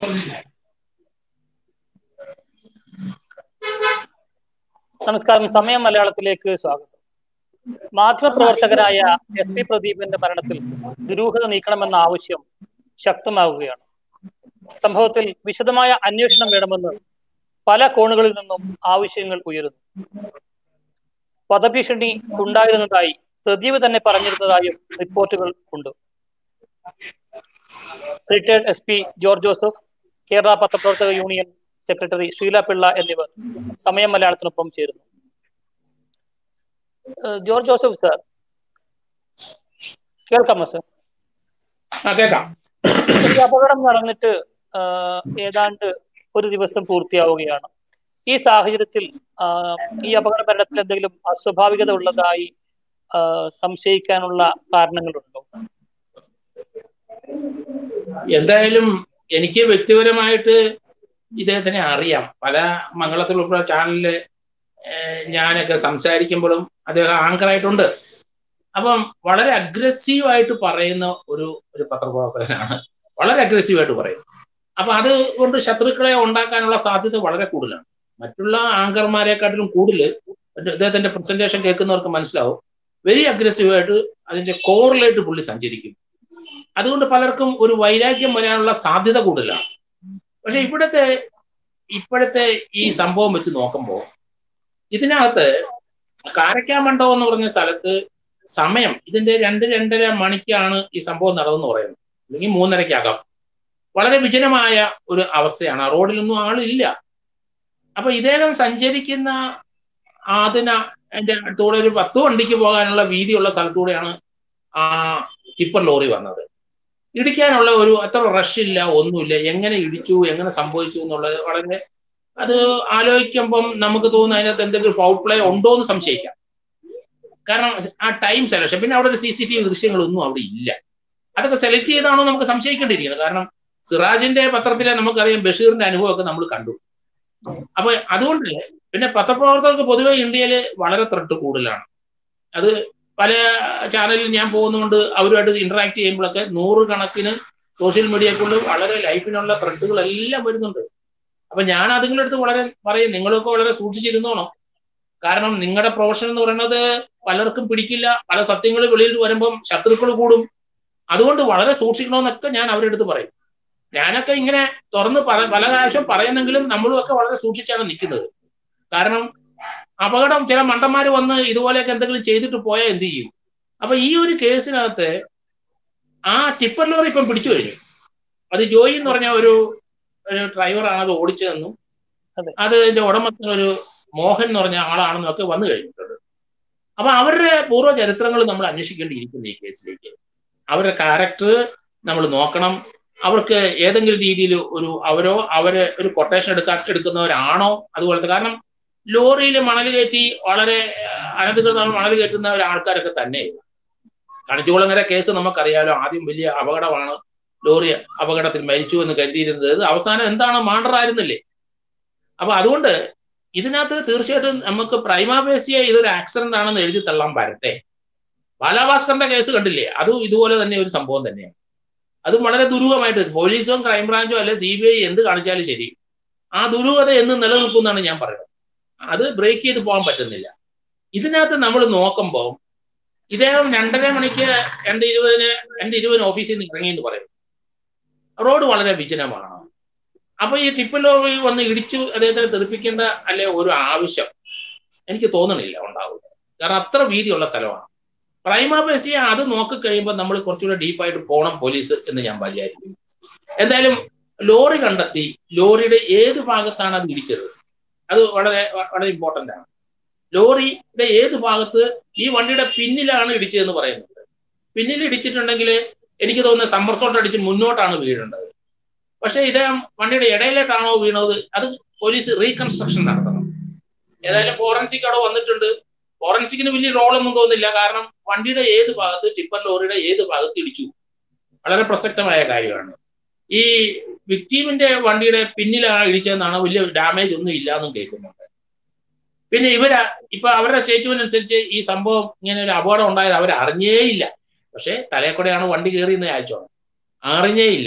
നമസ്കാരം. സമയം മലയാളത്തിലേക്ക് സ്വാഗതം. മാധ്യമപ്രവർത്തകനായ SP പ്രദീപിന്റെ മരണത്തിൽ ദുരൂഹത നീക്കണമെന്ന ആവശ്യം ശക്തമാവുകയാണ്. സംഭവത്തിൽ വിശദമായ അന്വേഷണം വേണമെന്ന് പല കോണുകളിൽ നിന്നും ആവശ്യങ്ങൾ ഉയരുന്നു. വധഭീഷണി ഉണ്ടായിരുന്നതായി പ്രദീപ് തന്നെ പറഞ്ഞിരുന്നതായും റിപ്പോർട്ടുകൾ ഉണ്ട്. Retired SP George Joseph, Kerala പത്രപ്രവർത്തക യൂണിയൻ സെക്രട്ടറി ഷീല പിള്ള എന്നിവർ സമയം മലയാളത്തിനൊപ്പം ചേരുന്നു. ജോർജ് ജോസഫ് സാർ, കേൾക്കാമോ സാർ? ഈ അപകടം നടന്നിട്ട് ഏതാണ്ട് ഒരു ദിവസം പൂർത്തിയാവുകയാണ്. ഈ സാഹചര്യത്തിൽ ഈ അപകട മരണത്തിൽ എന്തെങ്കിലും അസ്വാഭാവികത ഉള്ളതായി സംശയിക്കാനുള്ള കാരണങ്ങളുണ്ടോ? എന്തായാലും എനിക്ക് വ്യക്തിപരമായിട്ട് ഇദ്ദേഹത്തിനെ അറിയാം. പല മംഗളത്തിലുള്ള ചാനലില് ഞാനൊക്കെ സംസാരിക്കുമ്പോഴും അദ്ദേഹം ആങ്കറായിട്ടുണ്ട്. അപ്പം വളരെ അഗ്രസീവായിട്ട് പറയുന്ന ഒരു പത്രപ്രവർത്തകനാണ്. വളരെ അഗ്രസീവായിട്ട് പറയും. അപ്പൊ അതുകൊണ്ട് ശത്രുക്കളെ ഉണ്ടാക്കാനുള്ള സാധ്യത വളരെ കൂടുതലാണ്. മറ്റുള്ള ആങ്കർമാരെക്കാട്ടിലും കൂടുതൽ അദ്ദേഹത്തിന്റെ പ്രസന്റേഷൻ കേൾക്കുന്നവർക്ക് മനസ്സിലാവും. വെരി അഗ്രസീവായിട്ട് അതിന്റെ കോറിലേറ്റ് പുള്ളി സഞ്ചരിക്കും. അതുകൊണ്ട് പലർക്കും ഒരു വൈരാഗ്യം വരാനുള്ള സാധ്യത കൂടുതലാണ്. പക്ഷെ ഇപ്പോഴത്തെ ഈ സംഭവം വെച്ച് നോക്കുമ്പോൾ ഇതിനകത്ത് കാരക്കാമണ്ഡപം എന്ന് പറഞ്ഞ സ്ഥലത്ത് സമയം ഇതിന്റെ 2-2:30 മണിക്കാണ് ഈ സംഭവം നടന്നെന്ന് പറയുന്നത്, അല്ലെങ്കിൽ 3:30-ക്കകം. വളരെ വിജനമായ ഒരു അവസ്ഥയാണ്. ആ റോഡിലൊന്നും ആളില്ല. അപ്പൊ ഇദ്ദേഹം സഞ്ചരിക്കുന്ന അതിന്റെ അടുത്തൂടെ ഒരു 10 വണ്ടിക്ക് പോകാനുള്ള വീതിയുള്ള സ്ഥലത്തൂടെയാണ് ആ ടിപ്പർ ലോറി വന്നത്. ഇടിക്കാനുള്ള ഒരു അത്ര റഷ് ഇല്ല, ഒന്നുമില്ല. എങ്ങനെ ഇടിച്ചു, എങ്ങനെ സംഭവിച്ചു എന്നുള്ളത് വളരെ അത് ആലോചിക്കുമ്പം നമുക്ക് തോന്നുന്നു അതിനകത്ത് എന്തെങ്കിലും ഫൗൾ പ്ലേ ഉണ്ടോ എന്ന് സംശയിക്കാം. കാരണം ആ ടൈം സെലക്ഷൻ, പിന്നെ അവിടെ ഒരു CCTV ദൃശ്യങ്ങളൊന്നും അവിടെ ഇല്ല. അതൊക്കെ സെലക്ട് ചെയ്താണോ നമുക്ക് സംശയിക്കേണ്ടിയിരിക്കുന്നത്. കാരണം സിറാജിന്റെ പത്രത്തിലെ നമുക്കറിയാം ബഷീറിന്റെ അനുഭവമൊക്കെ നമ്മൾ കണ്ടു. അപ്പൊ അതുകൊണ്ട് പിന്നെ പത്രപ്രവർത്തകർക്ക് പൊതുവെ ഇന്ത്യയിൽ വളരെ ത്രെട്ട് കൂടുതലാണ്. അത് പല ചാനലിൽ ഞാൻ പോകുന്നതുകൊണ്ട് അവരുമായിട്ട് ഇന്ററാക്ട് ചെയ്യുമ്പോഴൊക്കെ 100 കണക്കിന് സോഷ്യൽ മീഡിയക്കുള്ളിൽ വളരെ ലൈഫിനുള്ള ത്രെട്ടുകളെല്ലാം വരുന്നുണ്ട്. അപ്പൊ ഞാൻ അതുങ്ങളുടെ അടുത്ത് വളരെ പറയും, നിങ്ങളൊക്കെ വളരെ സൂക്ഷിച്ചിരുന്നോണം. കാരണം നിങ്ങളുടെ പ്രൊഫഷൻ എന്ന് പറയുന്നത് പലർക്കും പിടിക്കില്ല. പല സത്യങ്ങൾ വെളിയിൽ വരുമ്പം ശത്രുക്കൾ കൂടും. അതുകൊണ്ട് വളരെ സൂക്ഷിക്കണമെന്നൊക്കെ ഞാൻ അവരുടെ അടുത്ത് പറയും. ഞാനൊക്കെ ഇങ്ങനെ തുറന്ന് പല പ്രാവശ്യം പറയുന്നെങ്കിലും നമ്മളും ഒക്കെ വളരെ സൂക്ഷിച്ചാണ് നിൽക്കുന്നത്. കാരണം അപകടം ചില മണ്ടന്മാർ വന്ന് ഇതുപോലെയൊക്കെ എന്തെങ്കിലും ചെയ്തിട്ട് പോയാൽ എന്ത് ചെയ്യും? അപ്പൊ ഈ ഒരു കേസിനകത്ത് ആ ടിപ്പർ ലോറി ഇപ്പം പിടിച്ചു കഴിഞ്ഞു. അത് ജോയി എന്ന് പറഞ്ഞ ഒരു ഡ്രൈവറാണ് അത് ഓടിച്ചതെന്നും അതിന്റെ ഉടമസ്ഥൻ ഒരു മോഹൻ എന്ന് പറഞ്ഞ ആളാണെന്നും ഒക്കെ വന്നു കഴിഞ്ഞിട്ടുണ്ട്. അപ്പൊ അവരുടെ പൂർവ്വ ചരിത്രങ്ങൾ നമ്മൾ അന്വേഷിക്കേണ്ടിയിരിക്കുന്നു ഈ കേസിലേക്ക്. അവരുടെ ക്യാരക്ടർ നമ്മൾ നോക്കണം. അവർക്ക് ഏതെങ്കിലും രീതിയിൽ അവരെ ഒരു കൊട്ടേഷൻ എടുക്കുന്നവരാണോ അതുപോലത്തെ. കാരണം ലോറിയിൽ മണൽ കയറ്റി വളരെ അനധികൃതമായി മണൽ കയറ്റുന്ന ആൾക്കാരൊക്കെ തന്നെ. കണിച്ചുകുളങ്ങര കേസ് നമുക്കറിയാലോ. ആദ്യം വലിയ അപകടമാണ്, ലോറി അപകടത്തിൽ മരിച്ചു എന്ന് കരുതിയിരുന്നത്. അവസാനം എന്താണ്, മാണ്ടറായിരുന്നില്ലേ? അപ്പൊ അതുകൊണ്ട് ഇതിനകത്ത് തീർച്ചയായിട്ടും നമുക്ക് പ്രൈമാഫേസിയ ഇതൊരു ആക്സിഡന്റ് ആണെന്ന് എഴുതി തള്ളാൻ വരട്ടെ. ബാലാഭാസ്കറിന്റെ കേസ് കണ്ടില്ലേ? അതും ഇതുപോലെ തന്നെ ഒരു സംഭവം തന്നെയാണ്. അതും വളരെ ദുരൂഹമായിട്ട് പോലീസും ക്രൈംബ്രാഞ്ചും അല്ലെ CBI എന്ത് കാണിച്ചാലും ശരി, ആ ദുരൂഹത എന്ന് നിലനിൽക്കുമെന്നാണ് ഞാൻ പറയുന്നത്. അത് ബ്രേക്ക് ചെയ്ത് പോകാൻ പറ്റുന്നില്ല. ഇതിനകത്ത് നമ്മൾ നോക്കുമ്പോൾ ഇദ്ദേഹം 2:30 മണിക്ക് 2:20 ഓഫീസിൽ നിന്ന് ഇറങ്ങി എന്ന് പറയും. റോഡ് വളരെ വിജനമാണ്. അപ്പൊ ഈ ടിപ്പർ ലോറി വന്ന് ഇടിച്ചു അദ്ദേഹത്തിനെ തെറിപ്പിക്കേണ്ട അല്ലെ ഒരു ആവശ്യം എനിക്ക് തോന്നണില്ല ഉണ്ടാവുക. കാരണം അത്ര വീതിയുള്ള സ്ഥലമാണ്. പ്രൈമാഫേസിയ അത് നോക്കിക്കഴിയുമ്പോൾ നമ്മൾ കുറച്ചുകൂടെ ഡീപ്പായിട്ട് പോകണം പോലീസ് എന്ന് ഞാൻ വിചാരിക്കും. എന്തായാലും ലോറി കണ്ടെത്തി. ലോറിയുടെ ഏത് ഭാഗത്താണ് അത് ഇടിച്ചത്, അത് വളരെ വളരെ ഇമ്പോർട്ടൻ്റ് ആണ്. ലോറിയുടെ ഏത് ഭാഗത്ത്, ഈ വണ്ടിയുടെ പിന്നിലാണ് ഇടിച്ചതെന്ന് പറയുന്നത്. പിന്നിൽ ഇടിച്ചിട്ടുണ്ടെങ്കിൽ എനിക്ക് തോന്നുന്നത് സമ്മർസോട്ട് അടിച്ച് മുന്നോട്ടാണ് വീഴേണ്ടത്. പക്ഷെ ഇദ്ദേഹം വണ്ടിയുടെ ഇടയിലോട്ടാണോ വീണത്, അത് പോലീസ് റീകൺസ്ട്രക്ഷൻ നടത്തണം. ഏതായാലും ഫോറൻസിക് അവിടെ വന്നിട്ടുണ്ട്. ഫോറൻസിക്കിന് വലിയ റോളൊന്നും തോന്നില്ല. കാരണം വണ്ടിയുടെ ഏത് ഭാഗത്ത്, ടിപ്പർ ലോറിയുടെ ഏത് ഭാഗത്ത് ഇടിച്ചു, വളരെ പ്രസക്തമായ കാര്യമാണ്. ഈ വിക്ടീമിന്റെ വണ്ടിയുടെ പിന്നിലാണ് ഇടിച്ചതെന്നാണ്, വലിയ ഡാമേജ് ഒന്നും ഇല്ല എന്നും കേൾക്കുന്നുണ്ട്. പിന്നെ ഇപ്പൊ അവരുടെ സ്റ്റേറ്റ്മെന്റ് അനുസരിച്ച് ഈ സംഭവം ഇങ്ങനെ ഒരു അപകടം ഉണ്ടായത് അവർ അറിഞ്ഞേയില്ല. പക്ഷെ തലയെക്കൂടെയാണ് വണ്ടി കയറിയെന്ന് അയച്ചോണം, അറിഞ്ഞേയില്ല.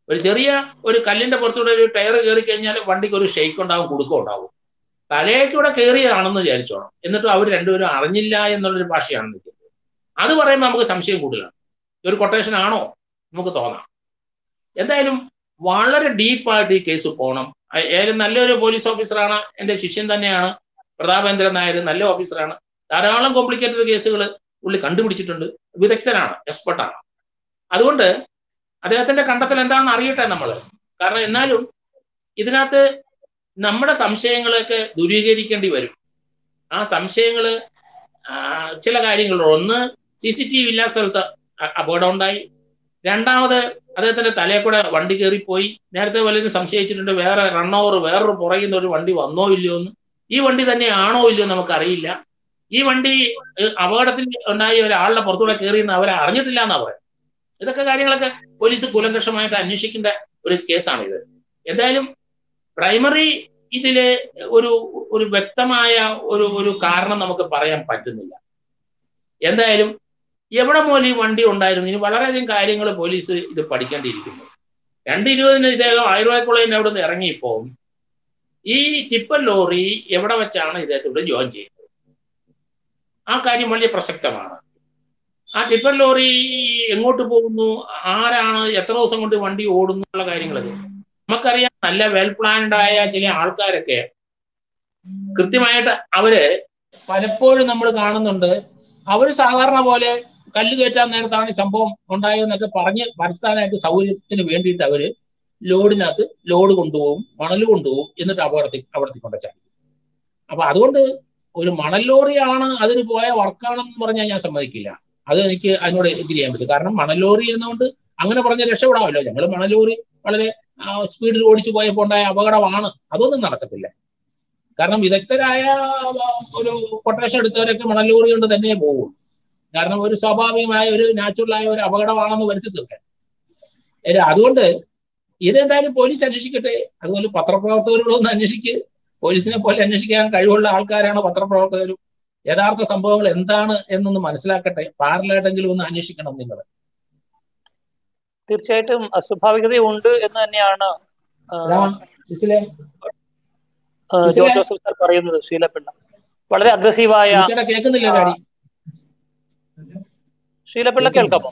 ഒരു ചെറിയ ഒരു കല്ലിന്റെ പുറത്തൂടെ ഒരു ടയർ കയറി കഴിഞ്ഞാൽ വണ്ടിക്ക് ഒരു ഷെയ്ക്ക് ഉണ്ടാവും, കുടുക്കം ഉണ്ടാവും. തലയ്ക്കൂടെ കയറിയതാണെന്ന് വിചാരിച്ചോണം, എന്നിട്ടും അവർ രണ്ടുപേരും അറിഞ്ഞില്ല എന്നുള്ളൊരു ഭാഷയാണ് നിൽക്കുന്നത്. അത് പറയുമ്പോൾ നമുക്ക് സംശയം കൂടുതലാണ്. ഒരു കൊട്ടേഷൻ ആണോ നമുക്ക് തോന്നാം. എന്തായാലും വളരെ ഡീപ്പായിട്ട് ഈ കേസ് പോകണം. ഏതായാലും നല്ലൊരു പോലീസ് ഓഫീസറാണ്, എൻ്റെ ശിഷ്യൻ തന്നെയാണ് പ്രതാപേന്ദ്രൻ നായർ, നല്ല ഓഫീസറാണ്. ധാരാളം കോംപ്ലിക്കേറ്റഡ് കേസുകൾ പുള്ളി കണ്ടുപിടിച്ചിട്ടുണ്ട്, വിദഗ്ധനാണ്, എക്സ്പെർട്ടാണ്. അതുകൊണ്ട് അദ്ദേഹത്തിന്റെ കണ്ടെത്തൽ എന്താണെന്ന് അറിയട്ടെ നമ്മൾ. കാരണം എന്നാലും ഇതിനകത്ത് നമ്മുടെ സംശയങ്ങളൊക്കെ ദൂരീകരിക്കേണ്ടി വരും. ആ സംശയങ്ങൾ ചില കാര്യങ്ങളുണ്ട്. ഒന്ന്, CCTV ഇല്ലാത്ത സ്ഥലത്ത് അപകടം ഉണ്ടായി. രണ്ടാമത്, അദ്ദേഹത്തിന്റെ തലയിൽ കൂടെ വണ്ടി കയറിപ്പോയി. നേരത്തെ പലരും സംശയിച്ചിട്ടുണ്ട് വേറെ റൺ ഓവർ, വേറൊരു പുറകിൽ നിന്ന് ഒരു വണ്ടി വന്നോ ഇല്ലയോ എന്ന്. ഈ വണ്ടി തന്നെ ആണോ ഇല്ലയോ നമുക്കറിയില്ല. ഈ വണ്ടി അപകടത്തിൽ ഉണ്ടായ ഒരാളുടെ പുറത്തൂടെ കയറിയെന്ന് അവരെ അറിഞ്ഞിട്ടില്ല എന്നാ പറയുന്നത്. ഇതൊക്കെ കാര്യങ്ങളൊക്കെ പോലീസ് കൂലങ്കഷമായിട്ട് അന്വേഷിക്കേണ്ട ഒരു കേസാണിത്. എന്തായാലും പ്രൈമറി ഇതില് ഒരു വ്യക്തമായ ഒരു കാരണം നമുക്ക് പറയാൻ പറ്റുന്നില്ല. എന്തായാലും എവിടെ മൂലം ഈ വണ്ടി ഉണ്ടായിരുന്നു, ഇനി വളരെയധികം കാര്യങ്ങൾ പോലീസ് ഇത് പഠിക്കേണ്ടിയിരിക്കുന്നു. 2:20 ഇദ്ദേഹം ആയുർവേദ കോളേജിന് അവിടെ നിന്ന് ഇറങ്ങിയപ്പോ ഈ ടിപ്പർ ലോറി എവിടെ വെച്ചാണ് ഇദ്ദേഹത്തോട് ജോയിൻ ചെയ്യുന്നത്? ആ കാര്യം വലിയ പ്രസക്തമാണ്. ആ ടിപ്പർ ലോറി എങ്ങോട്ട് പോകുന്നു, ആരാണ്, എത്ര ദിവസം കൊണ്ട് വണ്ടി ഓടുന്നു എന്നുള്ള കാര്യങ്ങളൊക്കെ നമുക്കറിയാം. നല്ല വെൽ പ്ലാൻഡ് ആയ ചില ആൾക്കാരൊക്കെ കൃത്യമായിട്ട് അവര് പലപ്പോഴും നമ്മൾ കാണുന്നുണ്ട്, അവർ സാധാരണ പോലെ കല്ല് കയറ്റാൻ നേരത്താണ് ഈ സംഭവം ഉണ്ടായതെന്നൊക്കെ പറഞ്ഞ് വരുത്താനായിട്ട് സൗകര്യത്തിന് വേണ്ടിയിട്ട് അവര് ലോഡിനകത്ത് ലോഡ് കൊണ്ടുപോകും, മണൽ കൊണ്ടുപോകും, എന്നിട്ട് അവിടത്തേക്ക് കൊണ്ടുവച്ചാൽ. അപ്പൊ അതുകൊണ്ട് ഒരു മണൽ ലോറിയാണ് അതിന് പോയ വർക്കാണെന്ന് പറഞ്ഞാൽ ഞാൻ സമ്മതിക്കില്ല. അത് എനിക്ക് അതിനോട് എഗ്രി ചെയ്യാൻ പറ്റും. കാരണം മണൽ ലോറി ഇരുന്നുകൊണ്ട് അങ്ങനെ പറഞ്ഞ് രക്ഷപ്പെടാമല്ലോ. ഞങ്ങൾ മണൽ ലോറി വളരെ സ്പീഡിൽ ഓടിച്ചു പോയപ്പോൾ ഉണ്ടായ അപകടമാണ്, അതൊന്നും നടക്കത്തില്ല. കാരണം വിദഗ്ധരായ ഒരു കൊട്ടേഷൻ എടുത്തവരൊക്കെ മണൽ ലോറി കൊണ്ട് തന്നെ പോകും. കാരണം ഒരു സ്വാഭാവികമായ ഒരു നാച്ചുറലായ ഒരു അപകടമാണെന്ന് വരുത്തി തീർക്കാൻ. അതുകൊണ്ട് ഇതെന്തായാലും പോലീസ് അന്വേഷിക്കട്ടെ. അതുപോലെ പത്രപ്രവർത്തകരോടൊന്ന് അന്വേഷിക്കുക. പോലീസിനെ പോലെ അന്വേഷിക്കാൻ കഴിവുള്ള ആൾക്കാരാണ് പത്രപ്രവർത്തകരും. യഥാർത്ഥ സംഭവങ്ങൾ എന്താണ് എന്നൊന്ന് മനസ്സിലാക്കട്ടെ. പാരലായിട്ടെങ്കിലും ഒന്ന് അന്വേഷിക്കണം നിങ്ങൾ. തീർച്ചയായിട്ടും അസ്വാഭാവികതയുണ്ട് എന്ന് തന്നെയാണ് ജോസഫ് സർ പറയുന്നത്. ശീലപിള്ള വളരെ അഗ്രസീവായ, കേൾക്കുന്നില്ല ഡാഡി? ശീലപിള്ള കേൾക്കാമോ?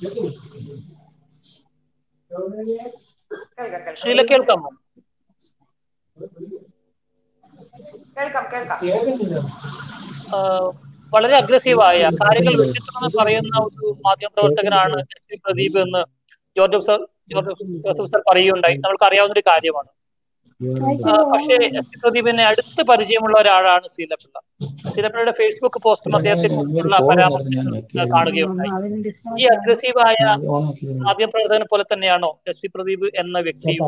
ശീല കേൾക്കാമോ? വളരെ അഗ്രസീവായ കാര്യങ്ങൾ വ്യക്തിത്വം പറയുന്ന ഒരു മാധ്യമപ്രവർത്തകനാണ് SP പ്രദീപ് എന്ന് ജോസഫ് സർ പറയുകയുണ്ടായി. നമ്മൾക്ക് അറിയാവുന്ന ഒരു കാര്യമാണ്. പക്ഷേ SP പ്രദീപിനെ അടുത്ത് പരിചയമുള്ള ഒരാളാണ് ശീലപിള്ള. ശീലപിള്ളയുടെ ഫേസ്ബുക്ക് പോസ്റ്റും അദ്ദേഹത്തെ കുറിച്ചുള്ള പരാമർശങ്ങൾ കാണുകയുണ്ടായി. ഈ അഗ്രസീവായ മാധ്യമപ്രവർത്തകനെ പോലെ തന്നെയാണോ SP പ്രദീപ് എന്ന വ്യക്തിയും?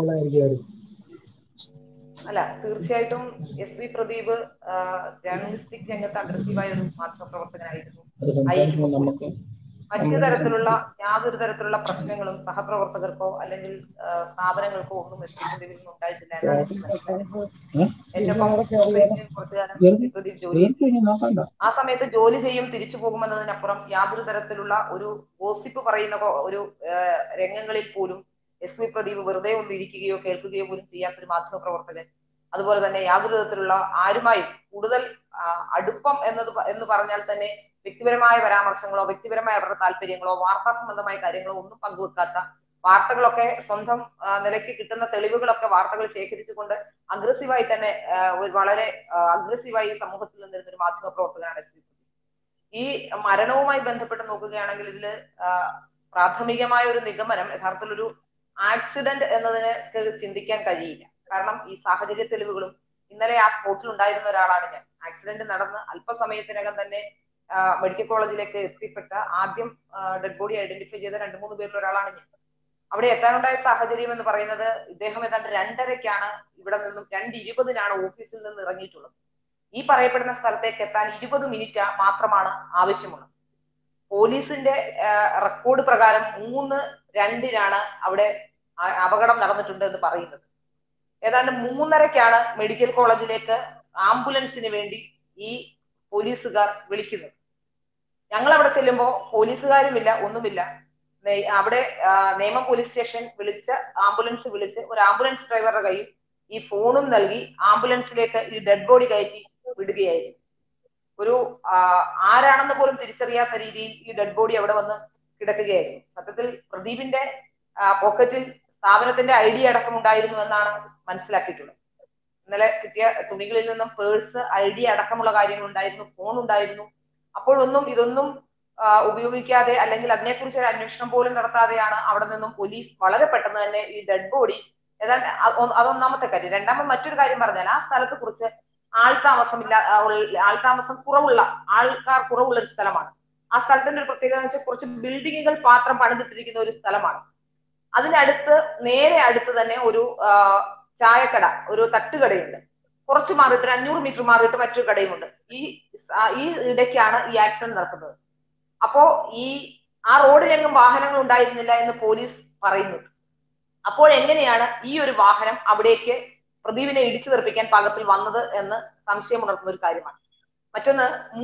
അല്ല, തീർച്ചയായിട്ടും SP പ്രദീപ് ജേർണലിസ്റ്റിക് രംഗത്ത് അഗ്രസീവായ ഒരു മാധ്യമപ്രവർത്തകനായിരുന്നു. മറ്റു തരത്തിലുള്ള യാതൊരു തരത്തിലുള്ള പ്രശ്നങ്ങളും സഹപ്രവർത്തകർക്കോ അല്ലെങ്കിൽ സ്ഥാപനങ്ങൾക്കോ ഒന്നും SP പ്രദീപിൽ നിന്ന് ഉണ്ടായിട്ടില്ല എന്നാണ് എനിക്ക് മനസ്സിലായത്. എന്റെ കുറച്ചു കാലം പ്രദീപ് ജോലി ആ സമയത്ത് ജോലി ചെയ്യും, തിരിച്ചു പോകുമെന്നതിനപ്പുറം യാതൊരു തരത്തിലുള്ള ഒരു ഗോസിപ്പ് പറയുന്ന ഒരു രംഗങ്ങളിൽ പോലും SP പ്രദീപ് വെറുതെ ഒന്ന് ഇരിക്കുകയോ കേൾക്കുകയോ പോലും ചെയ്യാത്തൊരു മാധ്യമപ്രവർത്തകൻ. അതുപോലെ തന്നെ യാതൊരു വിധത്തിലുള്ള ആരുമായും കൂടുതൽ അടുപ്പം എന്ന് പറഞ്ഞാൽ തന്നെ വ്യക്തിപരമായ പരാമർശങ്ങളോ വ്യക്തിപരമായ അവരുടെ താല്പര്യങ്ങളോ വാർത്താ സംബന്ധമായ കാര്യങ്ങളോ ഒന്നും പങ്കുവെക്കാത്ത, വാർത്തകളൊക്കെ സ്വന്തം നിലയ്ക്ക് കിട്ടുന്ന തെളിവുകളൊക്കെ വാർത്തകൾ ശേഖരിച്ചുകൊണ്ട് അഗ്രസീവായി തന്നെ വളരെ അഗ്രസീവായി സമൂഹത്തിൽ നിന്നിരുന്ന ഒരു മാധ്യമപ്രവർത്തകനാണ് SP പ്രദീപ്. ഈ മരണവുമായി ബന്ധപ്പെട്ട് നോക്കുകയാണെങ്കിൽ ഇതില് പ്രാഥമികമായ ഒരു നിഗമനം യഥാർത്ഥത്തിൽ ഒരു ആക്സിഡന്റ് എന്നതിന് ചിന്തിക്കാൻ കഴിയില്ല. കാരണം ഈ സാഹചര്യ തെളിവുകളും, ഇന്നലെ ആ സ്പോട്ടിൽ ഉണ്ടായിരുന്ന ഒരാളാണ് ഞാൻ. ആക്സിഡന്റ് നടന്ന് അല്പസമയത്തിനകം തന്നെ മെഡിക്കൽ കോളേജിലേക്ക് എത്തിപ്പെട്ട ആദ്യം ഡെഡ് ബോഡി ഐഡന്റിഫൈ ചെയ്ത 2-3 പേരിൽ ഒരാളാണ് ഞാൻ. അവിടെ എത്താനുണ്ടായ സാഹചര്യം എന്ന് പറയുന്നത്, ഇദ്ദേഹം ഏതാണ്ട് 2:30-ക്കാണ് ഇവിടെ നിന്നും 2:20-നാണ് ഓഫീസിൽ നിന്ന് ഇറങ്ങിയിട്ടുള്ളത്. ഈ പറയപ്പെടുന്ന സ്ഥലത്തേക്ക് എത്താൻ 20 മിനിറ്റ് മാത്രമാണ് ആവശ്യമുള്ളത്. പോലീസിന്റെ റെക്കോർഡ് പ്രകാരം 3:02-നാണ് അവിടെ അപകടം നടന്നിട്ടുണ്ട് എന്ന് പറയുന്നത്. ഏതാണ്ട് 3:30-ക്കാണ് മെഡിക്കൽ കോളേജിലേക്ക് ആംബുലൻസിന് വേണ്ടി ഈ പോലീസുകാർ വിളിക്കുന്നത്. ഞങ്ങൾ അവിടെ ചെല്ലുമ്പോൾ പോലീസുകാരുമില്ല, ഒന്നുമില്ല. അവിടെ നേമം പോലീസ് സ്റ്റേഷൻ വിളിച്ച് ആംബുലൻസ് വിളിച്ച് ഒരു ആംബുലൻസ് ഡ്രൈവറുടെ കയ്യിൽ ഈ ഫോണും നൽകി ആംബുലൻസിലേക്ക് ഈ ഡെഡ് ബോഡി കയറ്റി വിടുകയായിരുന്നു. ഒരു ആരാണെന്ന് പോലും തിരിച്ചറിയാത്ത രീതിയിൽ ഈ ഡെഡ് ബോഡി അവിടെ വന്ന് കിടക്കുകയായിരുന്നു. സത്യത്തിൽ പ്രദീപിന്റെ പോക്കറ്റിൽ സ്ഥാപനത്തിന്റെ ID അടക്കം ഉണ്ടായിരുന്നു എന്നാണ് മനസ്സിലാക്കിയിട്ടുള്ളത്. ഇന്നലെ കിട്ടിയ തുണികളിൽ നിന്നും പേഴ്സ്, ID അടക്കമുള്ള കാര്യങ്ങൾ ഉണ്ടായിരുന്നു, ഫോൺ ഉണ്ടായിരുന്നു. അപ്പോഴൊന്നും ഇതൊന്നും ഉപയോഗിക്കാതെ അല്ലെങ്കിൽ അതിനെക്കുറിച്ച് ഒരു അന്വേഷണം പോലും നടത്താതെയാണ് അവിടെ നിന്നും പോലീസ് വളരെ പെട്ടെന്ന് തന്നെ ഈ ഡെഡ് ബോഡി ഏതാണ്ട് അതൊന്നാമത്തെ കാര്യം. രണ്ടാമത് മറ്റൊരു കാര്യം പറഞ്ഞാൽ ആ സ്ഥലത്ത് കുറിച്ച് ആൾതാമസം കുറവുള്ള ആൾക്കാർ കുറവുള്ള ഒരു സ്ഥലമാണ്. ആ സ്ഥലത്തിന്റെ ഒരു പ്രത്യേകത എന്ന് വെച്ചാൽ കുറച്ച് ബിൽഡിങ്ങുകൾ മാത്രം പണിതിട്ടിരിക്കുന്ന ഒരു സ്ഥലമാണ്. അതിനടുത്ത് നേരെ അടുത്ത് തന്നെ ഒരു ചായക്കട, ഒരു തട്ടുകടയുണ്ട്. കുറച്ച് മാറിയിട്ട് 500 മീറ്റർ മാറിയിട്ട് മറ്റൊരു കടയുമുണ്ട്. ഈ ഇടയ്ക്കാണ് ഈ ആക്സിഡന്റ് നടക്കുന്നത്. അപ്പോ ആ റോഡിലെങ്ങും വാഹനങ്ങൾ ഉണ്ടായിരുന്നില്ല എന്ന് പോലീസ് പറയുന്നു. അപ്പോൾ എങ്ങനെയാണ് ഈ ഒരു വാഹനം അവിടേക്ക് പ്രദീപിനെ ഇടിച്ചു തെറിപ്പിക്കാൻ പാകത്തിൽ വന്നത് എന്ന് സംശയമുണർത്തുന്ന ഒരു കാര്യമാണ്. മറ്റൊന്ന്,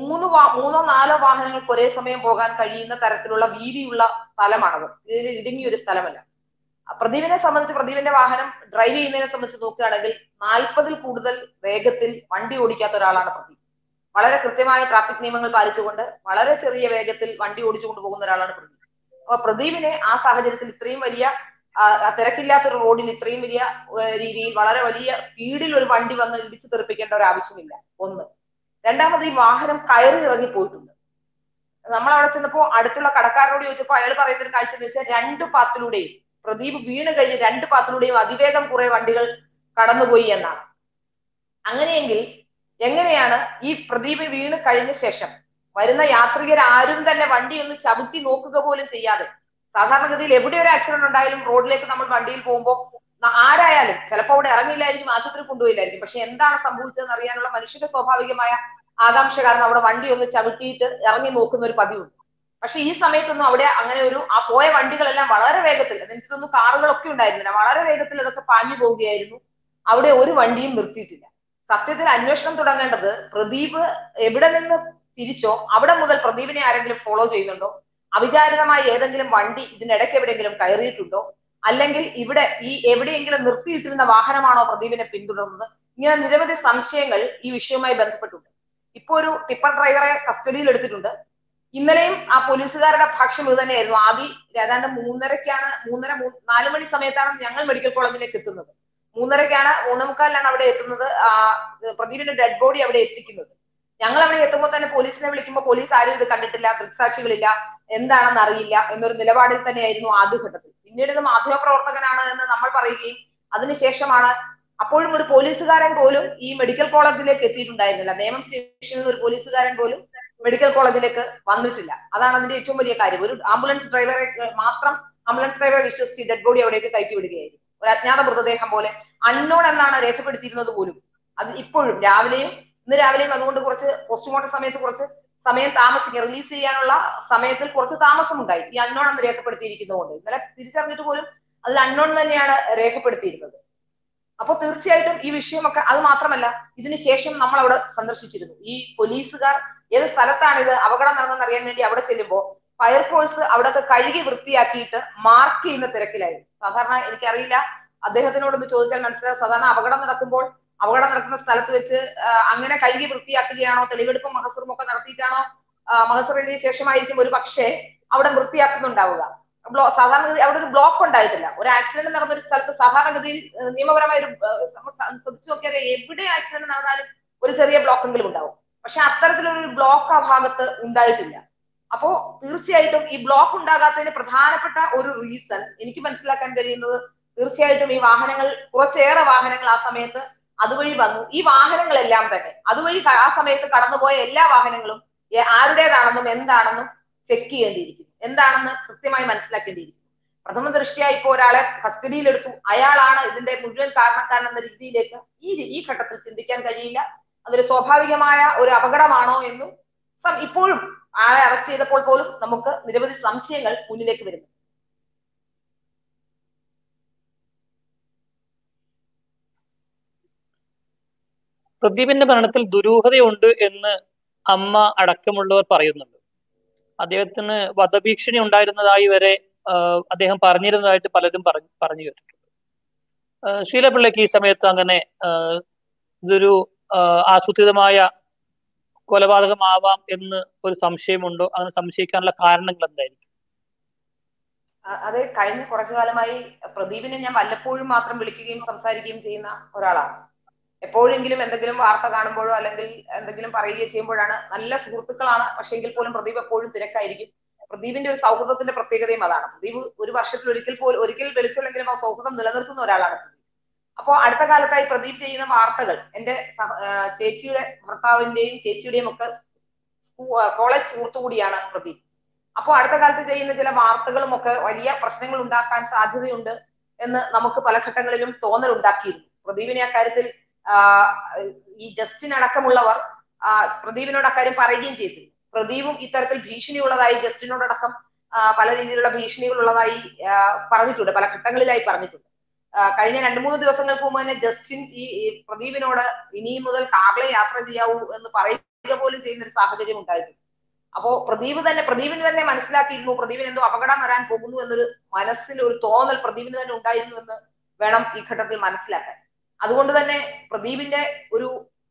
3-4 വാഹനങ്ങൾക്ക് ഒരേ സമയം പോകാൻ കഴിയുന്ന തരത്തിലുള്ള വീതിയുള്ള സ്ഥലമാണത്. ഇതിൽ ഇടുങ്ങിയൊരു സ്ഥലമല്ല. പ്രദീപിനെ സംബന്ധിച്ച്, പ്രദീപിന്റെ വാഹനം ഡ്രൈവ് ചെയ്യുന്നതിനെ സംബന്ധിച്ച് നോക്കുകയാണെങ്കിൽ 40-ൽ കൂടുതൽ വേഗത്തിൽ വണ്ടി ഓടിക്കാത്ത ഒരാളാണ് പ്രദീപ്. വളരെ കൃത്യമായ ട്രാഫിക് നിയമങ്ങൾ പാലിച്ചുകൊണ്ട് വളരെ ചെറിയ വേഗത്തിൽ വണ്ടി ഓടിച്ചുകൊണ്ട് പോകുന്ന ഒരാളാണ് പ്രദീപ്. അപ്പൊ പ്രദീപിനെ ആ സാഹചര്യത്തിൽ ഇത്രയും വലിയ തിരക്കില്ലാത്തൊരു റോഡിൽ ഇത്രയും വലിയ രീതിയിൽ വളരെ വലിയ സ്പീഡിൽ ഒരു വണ്ടി വന്ന് ഇടിച്ചു തെറിപ്പിക്കേണ്ട ഒരു ആവശ്യമില്ല. ഒന്ന്. രണ്ടാമത്, ഈ വാഹനം കയറി ഇറങ്ങി പോയിട്ടുണ്ട്. നമ്മൾ അവിടെ ചെന്നപ്പോ അടുത്തുള്ള കടക്കാരനോട് ചോദിച്ചപ്പോൾ അയാൾ പറയുന്ന ഒരു കാഴ്ച എന്ന് വെച്ചാൽ 2 പാത്തിലൂടെയും പ്രദീപ് വീണ് കഴിഞ്ഞ് 2 പാത്തിലൂടെയും അതിവേഗം കുറെ വണ്ടികൾ കടന്നുപോയി എന്നാണ്. അങ്ങനെയെങ്കിൽ എങ്ങനെയാണ് ഈ പ്രദീപ് വീണ് കഴിഞ്ഞ ശേഷം വരുന്ന യാത്രികർ ആരും തന്നെ വണ്ടി ഒന്ന് ചവിട്ടി നോക്കുക പോലും ചെയ്യാതെ, സാധാരണഗതിയിൽ എവിടെ ഒരു ആക്സിഡന്റ് ഉണ്ടായാലും റോഡിലേക്ക് നമ്മൾ വണ്ടിയിൽ പോകുമ്പോൾ ആരായാലും ചിലപ്പോൾ അവിടെ ഇറങ്ങിയില്ലായിരിക്കും, ആശുപത്രി കൊണ്ടുപോയില്ലായിരിക്കും. പക്ഷെ എന്താണ് സംഭവിച്ചതെന്ന് അറിയാനുള്ള മനുഷ്യന്റെ സ്വാഭാവികമായ ആകാംക്ഷ കാരണം അവിടെ വണ്ടി ഒന്ന് ചവിട്ടിയിട്ട് ഇറങ്ങി നോക്കുന്ന ഒരു പതിവുണ്ട്. പക്ഷെ ഈ സമയത്തൊന്നും അവിടെ അങ്ങനെ ആ പോയ വണ്ടികളെല്ലാം വളരെ വേഗത്തിൽ, എനിക്കൊന്നും കാറുകളൊക്കെ ഉണ്ടായിരുന്നില്ല, വളരെ വേഗത്തിൽ അതൊക്കെ പാഞ്ഞു പോവുകയായിരുന്നു. അവിടെ ഒരു വണ്ടിയും നിർത്തിയിട്ടില്ല. സത്യത്തിൽ അന്വേഷണം തുടങ്ങേണ്ടത് പ്രദീപ് എവിടെ നിന്ന് തിരിച്ചോ അവിടെ മുതൽ പ്രദീപിനെ ആരെങ്കിലും ഫോളോ ചെയ്യുന്നുണ്ടോ, അവിചാരിതമായി ഏതെങ്കിലും വണ്ടി ഇതിനിടയ്ക്ക് എവിടെയെങ്കിലും കയറിയിട്ടുണ്ടോ, അല്ലെങ്കിൽ ഇവിടെ എവിടെയെങ്കിലും നിർത്തിയിട്ടിരുന്ന വാഹനമാണോ പ്രദീപിനെ പിന്തുടർന്നത്? ഇങ്ങനെ നിരവധി സംശയങ്ങൾ ഈ വിഷയവുമായി ബന്ധപ്പെട്ടുണ്ട്. ഇപ്പൊ ഒരു ടിപ്പർ ഡ്രൈവറെ കസ്റ്റഡിയിൽ എടുത്തിട്ടുണ്ട്. ഇന്നലെയും ആ പോലീസുകാരുടെ ഭാഷ്യം ഇത് തന്നെയായിരുന്നു. ആദ്യം ഏതാണ്ട് 4 മണി സമയത്താണ് ഞങ്ങൾ മെഡിക്കൽ കോളേജിലേക്ക് എത്തുന്നത്. 3:45 അവിടെ എത്തുന്നത്. പ്രദീപിന്റെ ഡെഡ് ബോഡി അവിടെ എത്തിക്കുന്നത്. ഞങ്ങൾ അവിടെ എത്തുമ്പോൾ തന്നെ പോലീസിനെ വിളിക്കുമ്പോൾ പോലീസ് ആരും ഇത് കണ്ടിട്ടില്ല, ദൃക്സാക്ഷികളില്ല, എന്താണെന്ന് അറിയില്ല എന്നൊരു നിലപാടിൽ തന്നെയായിരുന്നു ആദ്യഘട്ടത്തിൽ. പിന്നീട് ഇത് മാധ്യമപ്രവർത്തകനാണ് എന്ന് നമ്മൾ പറയുകയും അതിനുശേഷമാണ് അപ്പോഴും ഒരു പോലീസുകാരൻ പോലും ഈ മെഡിക്കൽ കോളേജിലേക്ക് എത്തിയിട്ടുണ്ടായിരുന്നില്ല. നേമം സ്റ്റേഷനിൽ നിന്ന് ഒരു പോലീസുകാരൻ പോലും മെഡിക്കൽ കോളേജിലേക്ക് വന്നിട്ടില്ല. അതാണ് അതിന്റെ ഏറ്റവും വലിയ കാര്യം. ഒരു ആംബുലൻസ് ഡ്രൈവറെ വിശ്വസിച്ച് ഡെഡ് ബോഡി അവിടേക്ക് കയറ്റി വിടുകയായിരുന്നു. ഒരു അജ്ഞാത മൃതദേഹം പോലെ, അൺനോൺ എന്നാണ് രേഖപ്പെടുത്തിയിരുന്നത് പോലും. അത് ഇപ്പോഴും ഇന്ന് രാവിലെയും അതുകൊണ്ട് കുറച്ച് പോസ്റ്റ്മോർട്ടം സമയത്ത് കുറച്ച് സമയം താമസിക്കും, റിലീസ് ചെയ്യാനുള്ള സമയത്തിൽ കുറച്ച് താമസം ഉണ്ടായി. ഈ അൺനോൺ എന്ന് രേഖപ്പെടുത്തിയിരിക്കുന്നതുകൊണ്ട് ഇന്നലെ തിരിച്ചറിഞ്ഞിട്ട് പോലും അതിൽ അൺനോൺ തന്നെയാണ് രേഖപ്പെടുത്തിയിരുന്നത്. അപ്പൊ തീർച്ചയായിട്ടും ഈ വിഷയമൊക്കെ, അത് മാത്രമല്ല ഇതിനുശേഷം നമ്മൾ അവിടെ സന്ദർശിച്ചിരുന്നു. ഈ പോലീസുകാർ ഏത് സ്ഥലത്താണ് ഇത് അപകടം നടന്നെന്ന് അറിയാൻ വേണ്ടി അവിടെ ചെല്ലുമ്പോൾ ഫയർഫോഴ്സ് അവിടെയൊക്കെ കഴുകി വൃത്തിയാക്കിയിട്ട് മാർക്ക് ചെയ്യുന്ന തിരക്കിലായിരുന്നു. സാധാരണ എനിക്കറിയില്ല, അദ്ദേഹത്തിനോടൊന്ന് ചോദിച്ചാൽ മനസ്സിലാവും. സാധാരണ അപകടം നടക്കുന്ന സ്ഥലത്ത് വെച്ച് അങ്ങനെ കഴുകി വൃത്തിയാക്കുകയാണോ, തെളിവെടുപ്പും മഹസറും ഒക്കെ നടത്തിയിട്ടാണോ, മഹസർ എഴുതിയ ശേഷമായിരിക്കും ഒരു പക്ഷേ അവിടെ വൃത്തിയാക്കുന്നുണ്ടാവുക. സാധാരണഗതി അവിടെ ഒരു ബ്ലോക്ക് ഉണ്ടായിട്ടില്ല. ഒരു ആക്സിഡന്റ് നടന്ന ഒരു സ്ഥലത്ത് സാധാരണഗതിയിൽ നിയമപരമായ ഒരു ശ്രദ്ധിച്ചു നോക്കിയാൽ എവിടെ ആക്സിഡന്റ് നടന്നാലും ഒരു ചെറിയ ബ്ലോക്കെങ്കിലും ഉണ്ടാവും. പക്ഷെ അത്തരത്തിലൊരു ബ്ലോക്ക് ആ ഭാഗത്ത് ഉണ്ടായിട്ടില്ല. അപ്പോ തീർച്ചയായിട്ടും ഈ ബ്ലോക്ക് ഉണ്ടാകാത്തതിന് പ്രധാനപ്പെട്ട ഒരു റീസൺ എനിക്ക് മനസ്സിലാക്കാൻ കഴിയുന്നത്, തീർച്ചയായിട്ടും ഈ വാഹനങ്ങൾ, കുറച്ചേറെ വാഹനങ്ങൾ ആ സമയത്ത് അതുവഴി വന്നു. ഈ വാഹനങ്ങളെല്ലാം തന്നെ അതുവഴി ആ സമയത്ത് കടന്നുപോയ എല്ലാ വാഹനങ്ങളും ആരുടേതാണെന്നും എന്താണെന്നും ചെക്ക് ചെയ്യേണ്ടിയിരിക്കുന്നു, എന്താണെന്ന് കൃത്യമായി മനസ്സിലാക്കേണ്ടിയിരിക്കുന്നു. പ്രഥമ ദൃഷ്ട്യാ ഇപ്പോ ഒരാളെ കസ്റ്റഡിയിലെടുത്തു, അയാളാണ് ഇതിന്റെ മുഴുവൻ കാരണക്കാരൻ എന്ന രീതിയിലേക്ക് ഈ ഘട്ടത്തിൽ ചിന്തിക്കാൻ കഴിയില്ല. അതൊരു സ്വാഭാവികമായ ഒരു അപകടമാണോ എന്നും ഇപ്പോഴും ആളെ അറസ്റ്റ് ചെയ്തപ്പോൾ പോലും നമുക്ക് നിരവധി സംശയങ്ങൾ മുന്നിലേക്ക് വരുന്നു. പ്രദീപിന്റെ മരണത്തിൽ ദുരൂഹതയുണ്ട് എന്ന് അമ്മ അടക്കമുള്ളവർ പറയുന്നുണ്ട്. അദ്ദേഹത്തിന് വധഭീഷണി ഉണ്ടായിരുന്നതായി വരെ അദ്ദേഹം പറഞ്ഞിരുന്നതായിട്ട് പലരും പറഞ്ഞു കേട്ടിട്ടുണ്ട്. ശീലപിള്ളയ്ക്ക് ഈ സമയത്ത് അങ്ങനെ ഇതൊരു ആസൂത്രിതമായ കൊലപാതകമാവാം എന്ന് ഒരു സംശയമുണ്ടോ? അങ്ങനെ സംശയിക്കാനുള്ള കാരണങ്ങൾ എന്തായിരിക്കും? അത് കഴിഞ്ഞ കുറച്ചു കാലമായി പ്രദീപിനെ ഞാൻ വല്ലപ്പോഴും മാത്രം വിളിക്കുകയും സംസാരിക്കുകയും ചെയ്യുന്ന ഒരാളാണ്. എപ്പോഴെങ്കിലും എന്തെങ്കിലും വാർത്ത കാണുമ്പോഴോ അല്ലെങ്കിൽ എന്തെങ്കിലും പറയുകയോ ചെയ്യുമ്പോഴാണ്. നല്ല സുഹൃത്തുക്കളാണ്, പക്ഷേ എങ്കിൽ പോലും പ്രദീപ് എപ്പോഴും തിരക്കായിരിക്കും. പ്രദീപിന്റെ ഒരു സൗഹൃദത്തിന്റെ പ്രത്യേകതയും അതാണ്. പ്രദീപ് ഒരു വർഷത്തിൽ ഒരിക്കൽ വിളിച്ചില്ലെങ്കിലും ആ സൗഹൃദം നിലനിർത്തുന്ന ഒരാളാണ്. അപ്പോൾ അടുത്ത കാലത്തായി പ്രദീപ് ചെയ്യുന്ന വാർത്തകൾ എന്റെ ചേച്ചിയുടെ ഭർത്താവിന്റെയും ചേച്ചിയുടെയും ഒക്കെ കോളേജ് സുഹൃത്തു കൂടിയാണ് പ്രദീപ്. അപ്പോൾ അടുത്ത കാലത്ത് ചെയ്യുന്ന ചില വാർത്തകളും ഒക്കെ വലിയ പ്രശ്നങ്ങൾ ഉണ്ടാക്കാൻ സാധ്യതയുണ്ട് എന്ന് നമുക്ക് പല ഘട്ടങ്ങളിലും തോന്നൽ ഉണ്ടാക്കിയിരുന്നു. പ്രദീപിനെ അക്കാര്യത്തിൽ ഈ ജസ്റ്റിൻ അടക്കമുള്ളവർ പ്രദീപിനോട് അക്കാര്യം പറയുകയും ചെയ്തു. പ്രദീപും ഇത്തരത്തിൽ ഭീഷണിയുള്ളതായി ജസ്റ്റിനോടടക്കം പല രീതിയിലുള്ള ഭീഷണികൾ ഉള്ളതായി പറഞ്ഞിട്ടുണ്ട്, പല ഘട്ടങ്ങളിലായി പറഞ്ഞിട്ടുണ്ട്. കഴിഞ്ഞ 2-3 ദിവസങ്ങൾക്ക് മുമ്പ് തന്നെ ജസ്റ്റിൻ ഈ പ്രദീപിനോട് ഇനിയും മുതൽ കാറിലെ യാത്ര ചെയ്യാവൂ എന്ന് പറയുക പോലും ചെയ്യുന്ന ഒരു സാഹചര്യം ഉണ്ടായിട്ടുണ്ട്. അപ്പോ പ്രദീപിന് തന്നെ മനസ്സിലാക്കിയിരുന്നു പ്രദീപിന് എന്തോ അപകടം വരാൻ പോകുന്നു എന്നൊരു മനസ്സിൽ ഒരു തോന്നൽ പ്രദീപിന് തന്നെ ഉണ്ടായിരുന്നു എന്ന് വേണം ഈ ഘട്ടത്തിൽ മനസ്സിലാക്കാൻ. അതുകൊണ്ട് തന്നെ പ്രദീപിന്റെ ഒരു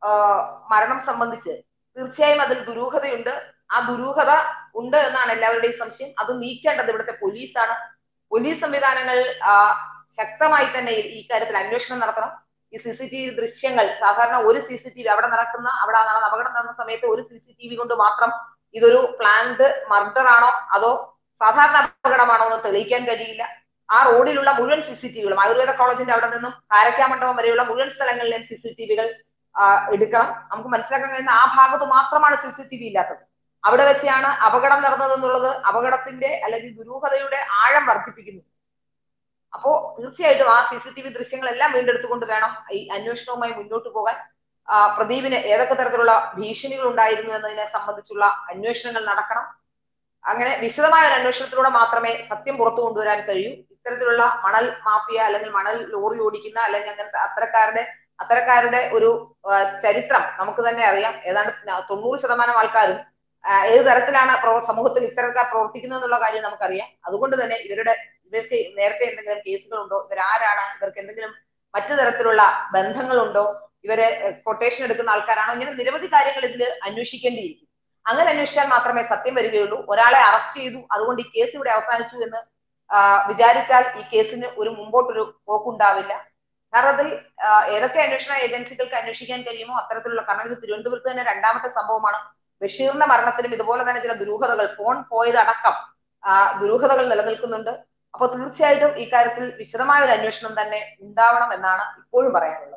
മരണം സംബന്ധിച്ച് തീർച്ചയായും അതിൽ ദുരൂഹതയുണ്ട്. ആ ദുരൂഹത ഉണ്ട് എന്നാണ് എല്ലാവരുടെയും സംശയം. അത് നീക്കേണ്ടത് ഇവിടുത്തെ പോലീസാണ്. പോലീസ് സംവിധാനങ്ങൾ ശക്തമായി തന്നെ ഈ കാര്യത്തിൽ അന്വേഷണം നടത്തണം. ഈ CCTV ദൃശ്യങ്ങൾ, സാധാരണ ഒരു CCTV അവിടെ നടന്ന അപകടം നടന്ന സമയത്ത് ഒരു CCTV കൊണ്ട് മാത്രം ഇതൊരു പ്ലാൻഡ് മർഡർ ആണോ അതോ സാധാരണ അപകടമാണോ എന്ന് തെളിയിക്കാൻ കഴിയില്ല. ആ റോഡിലുള്ള മുഴുവൻ CCTVകളും ആയുർവേദ കോളേജിന്റെ അവിടെ നിന്നും കാരക്കാമണ്ഡപം വരെയുള്ള മുഴുവൻ സ്ഥലങ്ങളിലെയും CCTVകൾ എടുക്കണം. നമുക്ക് മനസ്സിലാക്കാൻ കഴിയുന്ന ആ ഭാഗത്ത് മാത്രമാണ് CCTV ഇല്ലാത്തത്. അവിടെ വെച്ചാണ് അപകടം നടന്നതെന്നുള്ളത് അപകടത്തിന്റെ അല്ലെങ്കിൽ ദുരൂഹതയുടെ ആഴം വർദ്ധിപ്പിക്കുന്നു. അപ്പോ തീർച്ചയായിട്ടും ആ CCTV ദൃശ്യങ്ങളെല്ലാം വീണ്ടെടുത്തുകൊണ്ട് വേണം ഈ അന്വേഷണവുമായി മുന്നോട്ട് പോകാൻ. പ്രദീപിന് ഏതൊക്കെ തരത്തിലുള്ള ഭീഷണികൾ ഉണ്ടായിരുന്നു എന്നതിനെ സംബന്ധിച്ചുള്ള അന്വേഷണങ്ങൾ നടക്കണം. അങ്ങനെ വിശദമായ ഒരു അന്വേഷണത്തിലൂടെ മാത്രമേ സത്യം പുറത്തു കൊണ്ടുവരാൻ കഴിയൂ. ഇത്തരത്തിലുള്ള മണൽ മാഫിയ അല്ലെങ്കിൽ മണൽ ലോറി ഓടിക്കുന്ന അല്ലെങ്കിൽ അങ്ങനത്തെ അത്തരക്കാരുടെ ഒരു ചരിത്രം നമുക്ക് തന്നെ അറിയാം. ഏതാണ്ട് 90% ആൾക്കാരും ഏത് തരത്തിലാണ് സമൂഹത്തിൽ ഇത്തരക്കാർ പ്രവർത്തിക്കുന്നത് എന്നുള്ള കാര്യം നമുക്കറിയാം. അതുകൊണ്ട് തന്നെ ഇവർക്ക് നേരത്തെ എന്തെങ്കിലും കേസുകളുണ്ടോ, ഇവരാരാണ്, ഇവർക്ക് എന്തെങ്കിലും മറ്റു തരത്തിലുള്ള ബന്ധങ്ങളുണ്ടോ, ഇവരെ കൊട്ടേഷൻ എടുക്കുന്ന ആൾക്കാരാണോ, ഇങ്ങനെ നിരവധി കാര്യങ്ങൾ ഇതിൽ അന്വേഷിക്കേണ്ടിയിരിക്കും. അങ്ങനെ അന്വേഷിച്ചാൽ മാത്രമേ സത്യം വരികയുള്ളൂ. ഒരാളെ അറസ്റ്റ് ചെയ്തു അതുകൊണ്ട് ഈ കേസ് ഇവിടെ അവസാനിച്ചു എന്ന് വിചാരിച്ചാൽ ഈ കേസിന് ഒരു മുമ്പോട്ടൊരു പോക്കുണ്ടാവില്ല. കാരണം ഏതൊക്കെ അന്വേഷണ ഏജൻസികൾക്ക് അന്വേഷിക്കാൻ കഴിയുമോ അത്തരത്തിലുള്ള, കാരണം ഇത് തിരുവനന്തപുരത്ത് തന്നെ 2ാമത്തെ സംഭവമാണ്. ബഷീറിന്റെ മരണത്തിലും ഇതുപോലെ തന്നെ ചില ദുരൂഹതകൾ, ഫോൺ പോയതടക്കം ദുരൂഹതകൾ നിലനിൽക്കുന്നുണ്ട്. അപ്പൊ തീർച്ചയായിട്ടും ഈ കാര്യത്തിൽ വിശദമായ ഒരു അന്വേഷണം തന്നെ ഉണ്ടാവണം എന്നാണ് ഇപ്പോഴും പറയാനുള്ളത്.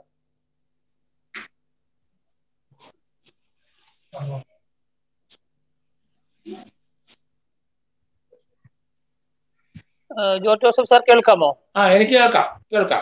ജോർജ് ജോസഫ് സാർ കേൾക്കാമോ? എനിക്ക് കേൾക്കാം.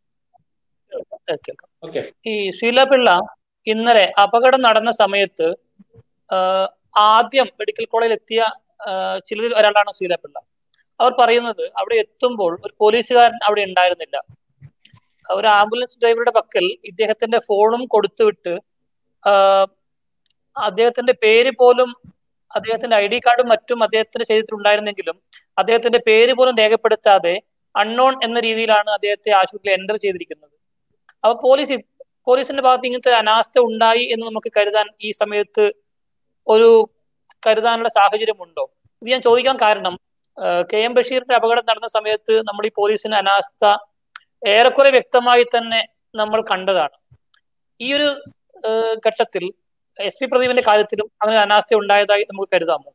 ഈ ശീലപിള്ള ഇന്നലെ അപകടം നടന്ന സമയത്ത് ആദ്യം മെഡിക്കൽ കോളേജിൽ എത്തിയ ചിലരിൽ ഒരാളാണ് ശീലപിള്ള. അവർ പറയുന്നത് അവിടെ എത്തുമ്പോൾ ഒരു പോലീസുകാരൻ അവിടെ ഉണ്ടായിരുന്നില്ല. ഒരു ആംബുലൻസ് ഡ്രൈവറുടെ പക്കൽ ഇദ്ദേഹത്തിന്റെ ഫോണും കൊടുത്തുവിട്ട് അദ്ദേഹത്തിന്റെ പേര് പോലും, അദ്ദേഹത്തിന്റെ ID കാർഡും മറ്റും അദ്ദേഹത്തിന്റെ ശരീരത്തിൽ ഉണ്ടായിരുന്നെങ്കിലും അദ്ദേഹത്തിന്റെ പേര് പോലും രേഖപ്പെടുത്താതെ അൺനോൺ എന്ന രീതിയിലാണ് അദ്ദേഹത്തെ ആശുപത്രിയിൽ എൻ്റർ ചെയ്തിരിക്കുന്നത്. അപ്പൊ പോലീസിന്റെ ഭാഗത്ത് ഇങ്ങനത്തെ ഒരു അനാസ്ഥ ഉണ്ടായി എന്ന് നമുക്ക് കരുതാൻ ഈ സമയത്ത് കരുതാനുള്ള സാഹചര്യമുണ്ടോ? ഇത് ഞാൻ ചോദിക്കാൻ കാരണം KM ബഷീറിന്റെ അപകടം നടന്ന സമയത്ത് നമ്മൾ ഈ പോലീസിന്റെ അനാസ്ഥ ഏറെക്കുറെ വ്യക്തമായി തന്നെ നമ്മൾ കണ്ടതാണ്. ഈ ഒരു ഘട്ടത്തിൽ SP പ്രദീപിന്റെ കാര്യത്തിലും അങ്ങനെ അനാസ്ഥ ഉണ്ടായതായി നമുക്ക് കരുതാമോ?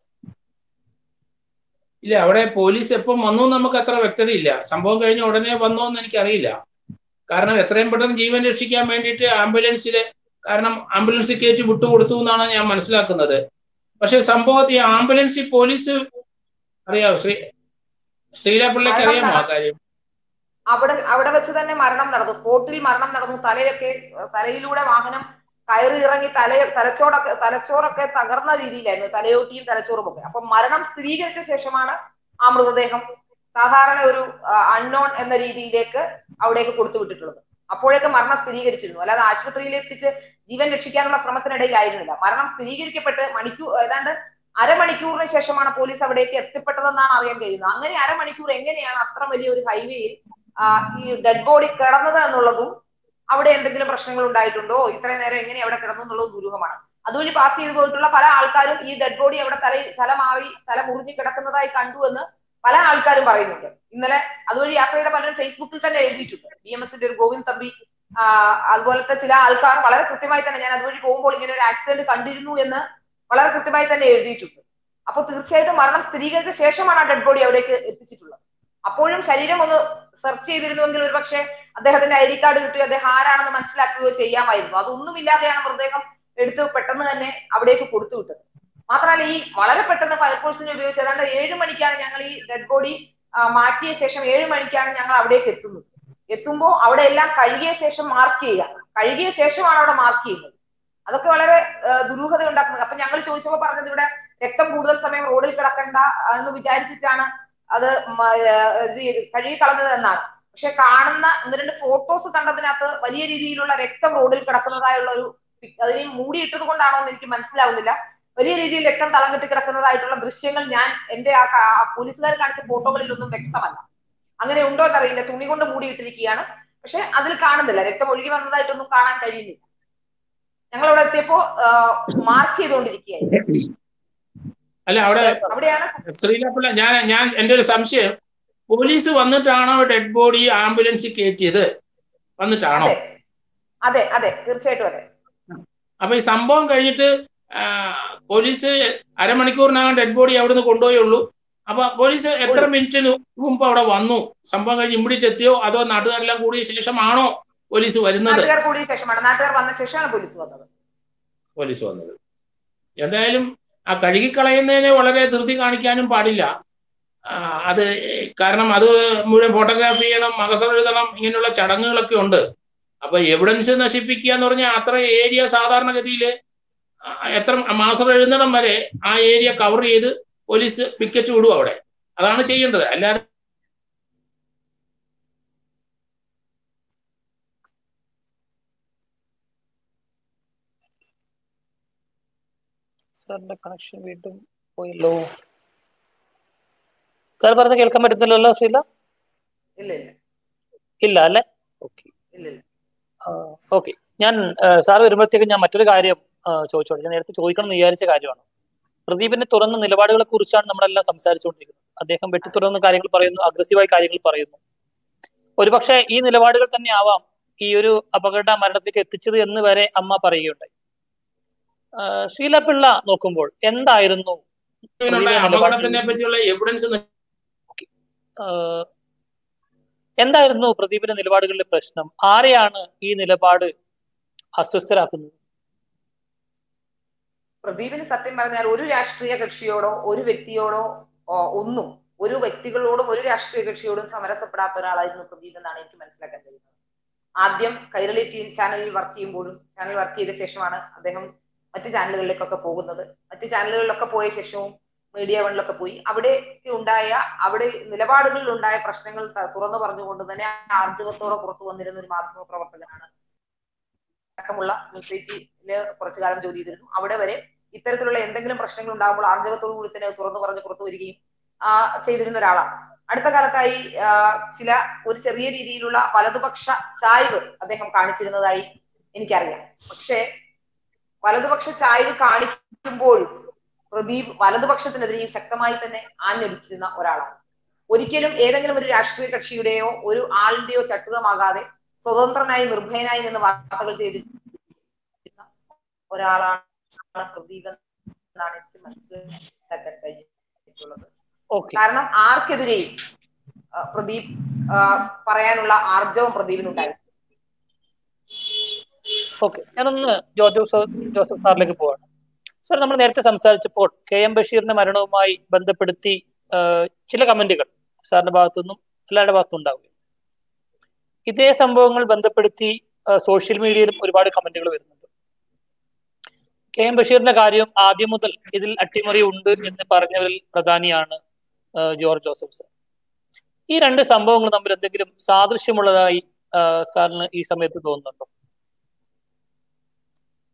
ഇല്ല, അവിടെ പോലീസ് എപ്പം വന്നു നമുക്ക് അത്ര വ്യക്തതയില്ല. സംഭവം കഴിഞ്ഞ ഉടനെ വന്നോ എന്ന് എനിക്കറിയില്ല. കാരണം എത്രയും പെട്ടെന്ന് ജീവൻ രക്ഷിക്കാൻ വേണ്ടിയിട്ട് ആംബുലൻസ് കയറ്റി വിട്ടുകൊടുത്തു എന്നാണ് ഞാൻ മനസ്സിലാക്കുന്നത്. പക്ഷെ സംഭവത്തിൽ ഈ ആംബുലൻസിൽ പോലീസ് അറിയാമോ? ശ്രീലപിള്ളയ്ക്ക് അറിയാമോ ആ കാര്യം? അവിടെ വെച്ച് തന്നെ മരണം നടന്നു, സ്പോട്ടിൽ മരണം നടന്നു. തലയിലൂടെ വാഹനം കയറി ഇറങ്ങി തലച്ചോറൊക്കെ തകർന്ന രീതിയിലായിരുന്നു, തലയോട്ടിയും തലച്ചോറും ഒക്കെ. അപ്പൊ മരണം സ്ഥിരീകരിച്ച ശേഷമാണ് ആ മൃതദേഹം സാധാരണ ഒരു അൺനോൺ എന്ന രീതിയിലേക്ക് അവിടേക്ക് കൊടുത്തുവിട്ടിട്ടുള്ളത്. അപ്പോഴേക്ക് മരണം സ്ഥിരീകരിച്ചിരുന്നു, അല്ലാതെ ആശുപത്രിയിൽ എത്തിച്ച് ജീവൻ രക്ഷിക്കാനുള്ള ശ്രമത്തിനിടയിലായിരുന്നില്ല. മരണം സ്ഥിരീകരിക്കപ്പെട്ട് ഏതാണ്ട് അരമണിക്കൂറിന് ശേഷമാണ് പോലീസ് അവിടേക്ക് എത്തിപ്പെട്ടതെന്നാണ് അറിയാൻ കഴിയുന്നത്. അങ്ങനെ അരമണിക്കൂർ എങ്ങനെയാണ് അത്ര വലിയൊരു ഹൈവേയിൽ ഈ ഡെഡ് ബോഡി കിടന്നത് എന്നുള്ളതും, അവിടെ എന്തെങ്കിലും പ്രശ്നങ്ങൾ ഉണ്ടായിട്ടുണ്ടോ, ഇത്രയും നേരം എങ്ങനെ അവിടെ കിടന്നു എന്നുള്ളത് ദുരൂഹമാണ്. അതുവഴി പാസ് ചെയ്തു പോയിട്ടുള്ള പല ആൾക്കാരും ഈ ഡെഡ് ബോഡി അവിടെ തല മുറിഞ്ഞ് കിടക്കുന്നതായി കണ്ടു എന്ന് പല ആൾക്കാരും പറയുന്നുണ്ട്. ഇന്നലെ അതുവഴി യാത്ര ചെയ്ത പലരും ഫേസ്ബുക്കിൽ തന്നെ എഴുതിയിട്ടുണ്ട്. BMSന്റെ ഒരു ഗോവിന്ദ് തമ്പി, അതുപോലത്തെ ചില ആൾക്കാർ വളരെ കൃത്യമായി തന്നെ ഞാൻ അതുവഴി പോകുമ്പോൾ ഇങ്ങനെ ഒരു ആക്സിഡന്റ് കണ്ടിരുന്നു എന്ന് വളരെ കൃത്യമായി തന്നെ എഴുതിയിട്ടുണ്ട്. അപ്പോൾ തീർച്ചയായിട്ടും മരണം സ്ഥിരീകരിച്ച ശേഷമാണ് ആ ഡെഡ് ബോഡി അവിടേക്ക് എത്തിച്ചിട്ടുള്ളത്. അപ്പോഴും ശരീരം ഒന്ന് സെർച്ച് ചെയ്തിരുന്നുവെങ്കിൽ ഒരു പക്ഷേ അദ്ദേഹത്തിന്റെ ID കാർഡ് കിട്ടുകയോ അദ്ദേഹം ആരാണെന്ന് മനസ്സിലാക്കുകയോ ചെയ്യാമായിരുന്നു. അതൊന്നുമില്ലാതെയാണ് മൃതദേഹം എടുത്ത് പെട്ടെന്ന് തന്നെ അവിടേക്ക് കൊടുത്തു വിട്ടത്. മാത്രമല്ല ഈ വളരെ പെട്ടെന്ന് ഫയർഫോഴ്സിനെ ഉപയോഗിച്ച് ഏതാണ്ട് 7 മണിക്കാണ് ഞങ്ങൾ ഈ ഡെഡ് ബോഡി മാറ്റിയ ശേഷം 7 മണിക്കാണ് ഞങ്ങൾ അവിടേക്ക് എത്തുന്നത്. എത്തുമ്പോൾ അവിടെ എല്ലാം കഴുകിയ ശേഷം മാർക്ക് ചെയ്യുക, കഴുകിയ ശേഷമാണ് അവിടെ മാർക്ക് ചെയ്യുന്നത്. അതൊക്കെ വളരെ ദുരൂഹത ഉണ്ടാക്കുന്നത്. അപ്പൊ ഞങ്ങൾ ചോദിച്ചപ്പോൾ പറഞ്ഞത് ഇവിടെ രക്തം കൂടുതൽ സമയം റോഡിൽ കിടക്കണ്ട എന്ന് വിചാരിച്ചിട്ടാണ് അത് കഴുകി കളഞ്ഞത് എന്നാണ്. പക്ഷെ കാണുന്ന 1-2 ഫോട്ടോസ് കണ്ടതിനകത്ത് വലിയ രീതിയിലുള്ള രക്തം റോഡിൽ കിടക്കുന്നതായുള്ള ഒരു, അതിനെ മൂടിയിട്ടത് കൊണ്ടാണോ എന്ന് എനിക്ക് മനസ്സിലാവുന്നില്ല, വലിയ രീതിയിൽ രക്തം തളം കെട്ടി കിടക്കുന്നതായിട്ടുള്ള ദൃശ്യങ്ങൾ ഞാൻ എന്റെ ആ പോലീസുകാർ കാണിച്ച ഫോട്ടോകളിലൊന്നും വ്യക്തമല്ല. അങ്ങനെ ഉണ്ടോ എന്നറിയില്ല. തുണി കൊണ്ട് മൂടിയിട്ടിരിക്കുകയാണ്, പക്ഷെ അതിൽ കാണുന്നില്ല, രക്തം ഒഴുകി വന്നതായിട്ടൊന്നും കാണാൻ കഴിയുന്നില്ല. ഞങ്ങൾ അവിടെ എത്തിയപ്പോ മാർക്ക് ചെയ്തുകൊണ്ടിരിക്കുകയായിരുന്നു. അല്ല അവിടെയാണ് ശ്രീലപ്പിള്ള, ഞാൻ എന്റെ ഒരു സംശയം, പോലീസ് വന്നിട്ടാണോ ഡെഡ് ബോഡി ആംബുലൻസിൽ കയറ്റിയത്? വന്നിട്ടാണോ? അതെ അതെ, തീർച്ചയായിട്ടും അതെ. അപ്പൊ ഈ സംഭവം കഴിഞ്ഞിട്ട് പോലീസ് അരമണിക്കൂറിനകം ഡെഡ് ബോഡി അവിടുന്ന് കൊണ്ടുപോയുള്ളൂ. അപ്പൊ പോലീസ് എത്ര മിനിറ്റിന് മുമ്പ് അവിടെ വന്നു? സംഭവം കഴിഞ്ഞ് ഇമ്മീഡിയറ്റ് എത്തിയോ അതോ നാട്ടുകാരെല്ലാം കൂടിയ ശേഷമാണോ പോലീസ് വരുന്നത്? നാട്ടുകാർ കൂടിയ ശേഷമാണ്, നാട്ടുകാർ വന്ന ശേഷമാണ് പോലീസ് വന്നത്. എന്തായാലും ആ കഴുകിക്കളയുന്നതിന് വളരെ ധൃതി കാണിക്കാനും പാടില്ല. അത് കാരണം അത് മുഴുവൻ ഫോട്ടോഗ്രാഫി ചെയ്യണം, മകസർ എഴുതണം, ഇങ്ങനെയുള്ള ചടങ്ങുകളൊക്കെ ഉണ്ട്. അപ്പൊ എവിഡൻസ് നശിപ്പിക്കുക എന്ന് പറഞ്ഞാൽ അത്ര ഏരിയ സാധാരണഗതിയിൽ എത്ര മാസം എഴുന്നണം വരെ ആ ഏരിയ കവർ ചെയ്ത് പോലീസ് പിക്കറ്റ് വിടും അവിടെ. അതാണ് ചെയ്യേണ്ടത്. അല്ലാതെ സാറിന്റെ കണക്ഷൻ വീണ്ടും പോയല്ലോ. സാർ പറഞ്ഞ കേൾക്കാൻ പറ്റുന്നില്ലല്ലോ ശ്രീല? ഇല്ല അല്ലേ? ഓക്കെ. ഞാൻ സാർ വരുമ്പോഴത്തേക്ക് ഞാൻ മറ്റൊരു കാര്യം ചോദിച്ചോളൂ. ഞാൻ നേരത്തെ ചോദിക്കണം എന്ന് വിചാരിച്ച കാര്യമാണ്. പ്രദീപിന്റെ തുറന്ന നിലപാടുകളെ കുറിച്ചാണ് നമ്മളെല്ലാം സംസാരിച്ചുകൊണ്ടിരിക്കുന്നത്. അദ്ദേഹം വെട്ടിത്തുറന്ന കാര്യങ്ങൾ പറയുന്നു, അഗ്രസീവായ കാര്യങ്ങൾ പറയുന്നു. ഒരുപക്ഷെ ഈ നിലപാടുകൾ തന്നെ ആവാം ഈ ഒരു അപകട മരണത്തിലേക്ക് എത്തിച്ചത് എന്ന് വരെ അമ്മ പറയുകയുണ്ടായി. ശ്രീലപിള്ള നോക്കുമ്പോൾ എന്തായിരുന്നു എന്തായിരുന്നു പ്രദീപിന്റെ നിലപാടുകളിലെ പ്രശ്നം? ആരെയാണ് ഈ നിലപാട് അസ്വസ്ഥരാക്കുന്നത്? പ്രദീപിന് സത്യം പറഞ്ഞാൽ ഒരു രാഷ്ട്രീയ കക്ഷിയോടോ ഒരു വ്യക്തിയോടോ ഒന്നും, ഒരു വ്യക്തികളോടും ഒരു രാഷ്ട്രീയ കക്ഷിയോടും സമരസപ്പെടാത്ത ഒരാളായിരുന്നു പ്രദീപ് എന്നാണ് എനിക്ക് മനസ്സിലാക്കാൻ കഴിയുന്നത്. ആദ്യം കൈരളി ചാനലിൽ വർക്ക് ചെയ്യുമ്പോഴും, ചാനൽ വർക്ക് ചെയ്ത ശേഷമാണ് അദ്ദേഹം മറ്റു ചാനലുകളിലേക്കൊക്കെ പോകുന്നത്. മറ്റു ചാനലുകളിലൊക്കെ പോയ ശേഷവും മീഡിയ വണ്ണിലൊക്കെ പോയി അവിടെ നിലപാടുകളിൽ ഉണ്ടായ പ്രശ്നങ്ങൾ തുറന്നു പറഞ്ഞുകൊണ്ട് തന്നെ ആർജവത്തോടെ പുറത്തു വന്നിരുന്ന ഒരു മാധ്യമ പ്രവർത്തകനാണ്. അടക്കമുള്ള ന്യൂസ് കുറച്ചു കാലം ജോലി ചെയ്തിരുന്നു. അവിടെ വരെ ഇത്തരത്തിലുള്ള എന്തെങ്കിലും പ്രശ്നങ്ങൾ ഉണ്ടാകുമ്പോൾ ആർജവത്തോടു കൂടി തന്നെ തുറന്നു പറഞ്ഞ് പുറത്തു വരികയും ചെയ്തിരുന്ന ഒരാളാണ്. അടുത്ത കാലത്തായി ഒരു ചെറിയ രീതിയിലുള്ള വലതുപക്ഷ ചായ്വ് അദ്ദേഹം കാണിച്ചിരുന്നതായി എനിക്കറിയാം. പക്ഷേ വലതുപക്ഷ ചായ്വ് കാണിക്കുമ്പോഴും പ്രദീപ് വലതുപക്ഷത്തിനെതിരെയും ശക്തമായി തന്നെ ആഞ്ഞടിച്ചിരുന്ന ഒരാളാണ്. ഒരിക്കലും ഏതെങ്കിലും ഒരു രാഷ്ട്രീയ കക്ഷിയുടെയോ ഒരു ആളിന്റെയോ ചട്ടുകമാകാതെ സ്വതന്ത്രനായി നിർഭയനായി നിന്ന് വാർത്തകൾ ചെയ്തിരുന്ന ഒരാളാണ് പ്രദീപ് എന്നാണ് എനിക്ക് മനസ്സിലാക്കാൻ കഴിഞ്ഞിട്ടുള്ളത്. കാരണം ആർക്കെതിരെയും പ്രദീപ് പറയാനുള്ള ആർജവം പ്രദീപിനുണ്ടായിരുന്നു. ഓക്കെ, ഞാനൊന്ന് ജോസഫ് സാറിലേക്ക് പോവാണ്. സാർ, നമ്മൾ നേരത്തെ സംസാരിച്ചപ്പോൾ KM ബഷീറിന്റെ മരണവുമായി ബന്ധപ്പെടുത്തി ചില കമന്റുകൾ സാറിന്റെ ഭാഗത്തുനിന്നും എല്ലാവരുടെ ഭാഗത്തും ഉണ്ടാവുകയും ഇതേ സംഭവങ്ങൾ ബന്ധപ്പെടുത്തി സോഷ്യൽ മീഡിയയിലും ഒരുപാട് കമന്റുകൾ വരുന്നുണ്ട്. KM ബഷീറിന്റെ കാര്യം ആദ്യം മുതൽ ഇതിൽ അട്ടിമറി ഉണ്ട് എന്ന് പറഞ്ഞവരിൽ പ്രധാനിയാണ് ജോർജ് ജോസഫ് സാർ. ഈ രണ്ട് സംഭവങ്ങൾ തമ്മിൽ എന്തെങ്കിലും സാദൃശ്യമുള്ളതായി സാറിന് ഈ സമയത്ത് തോന്നുന്നുണ്ടോ?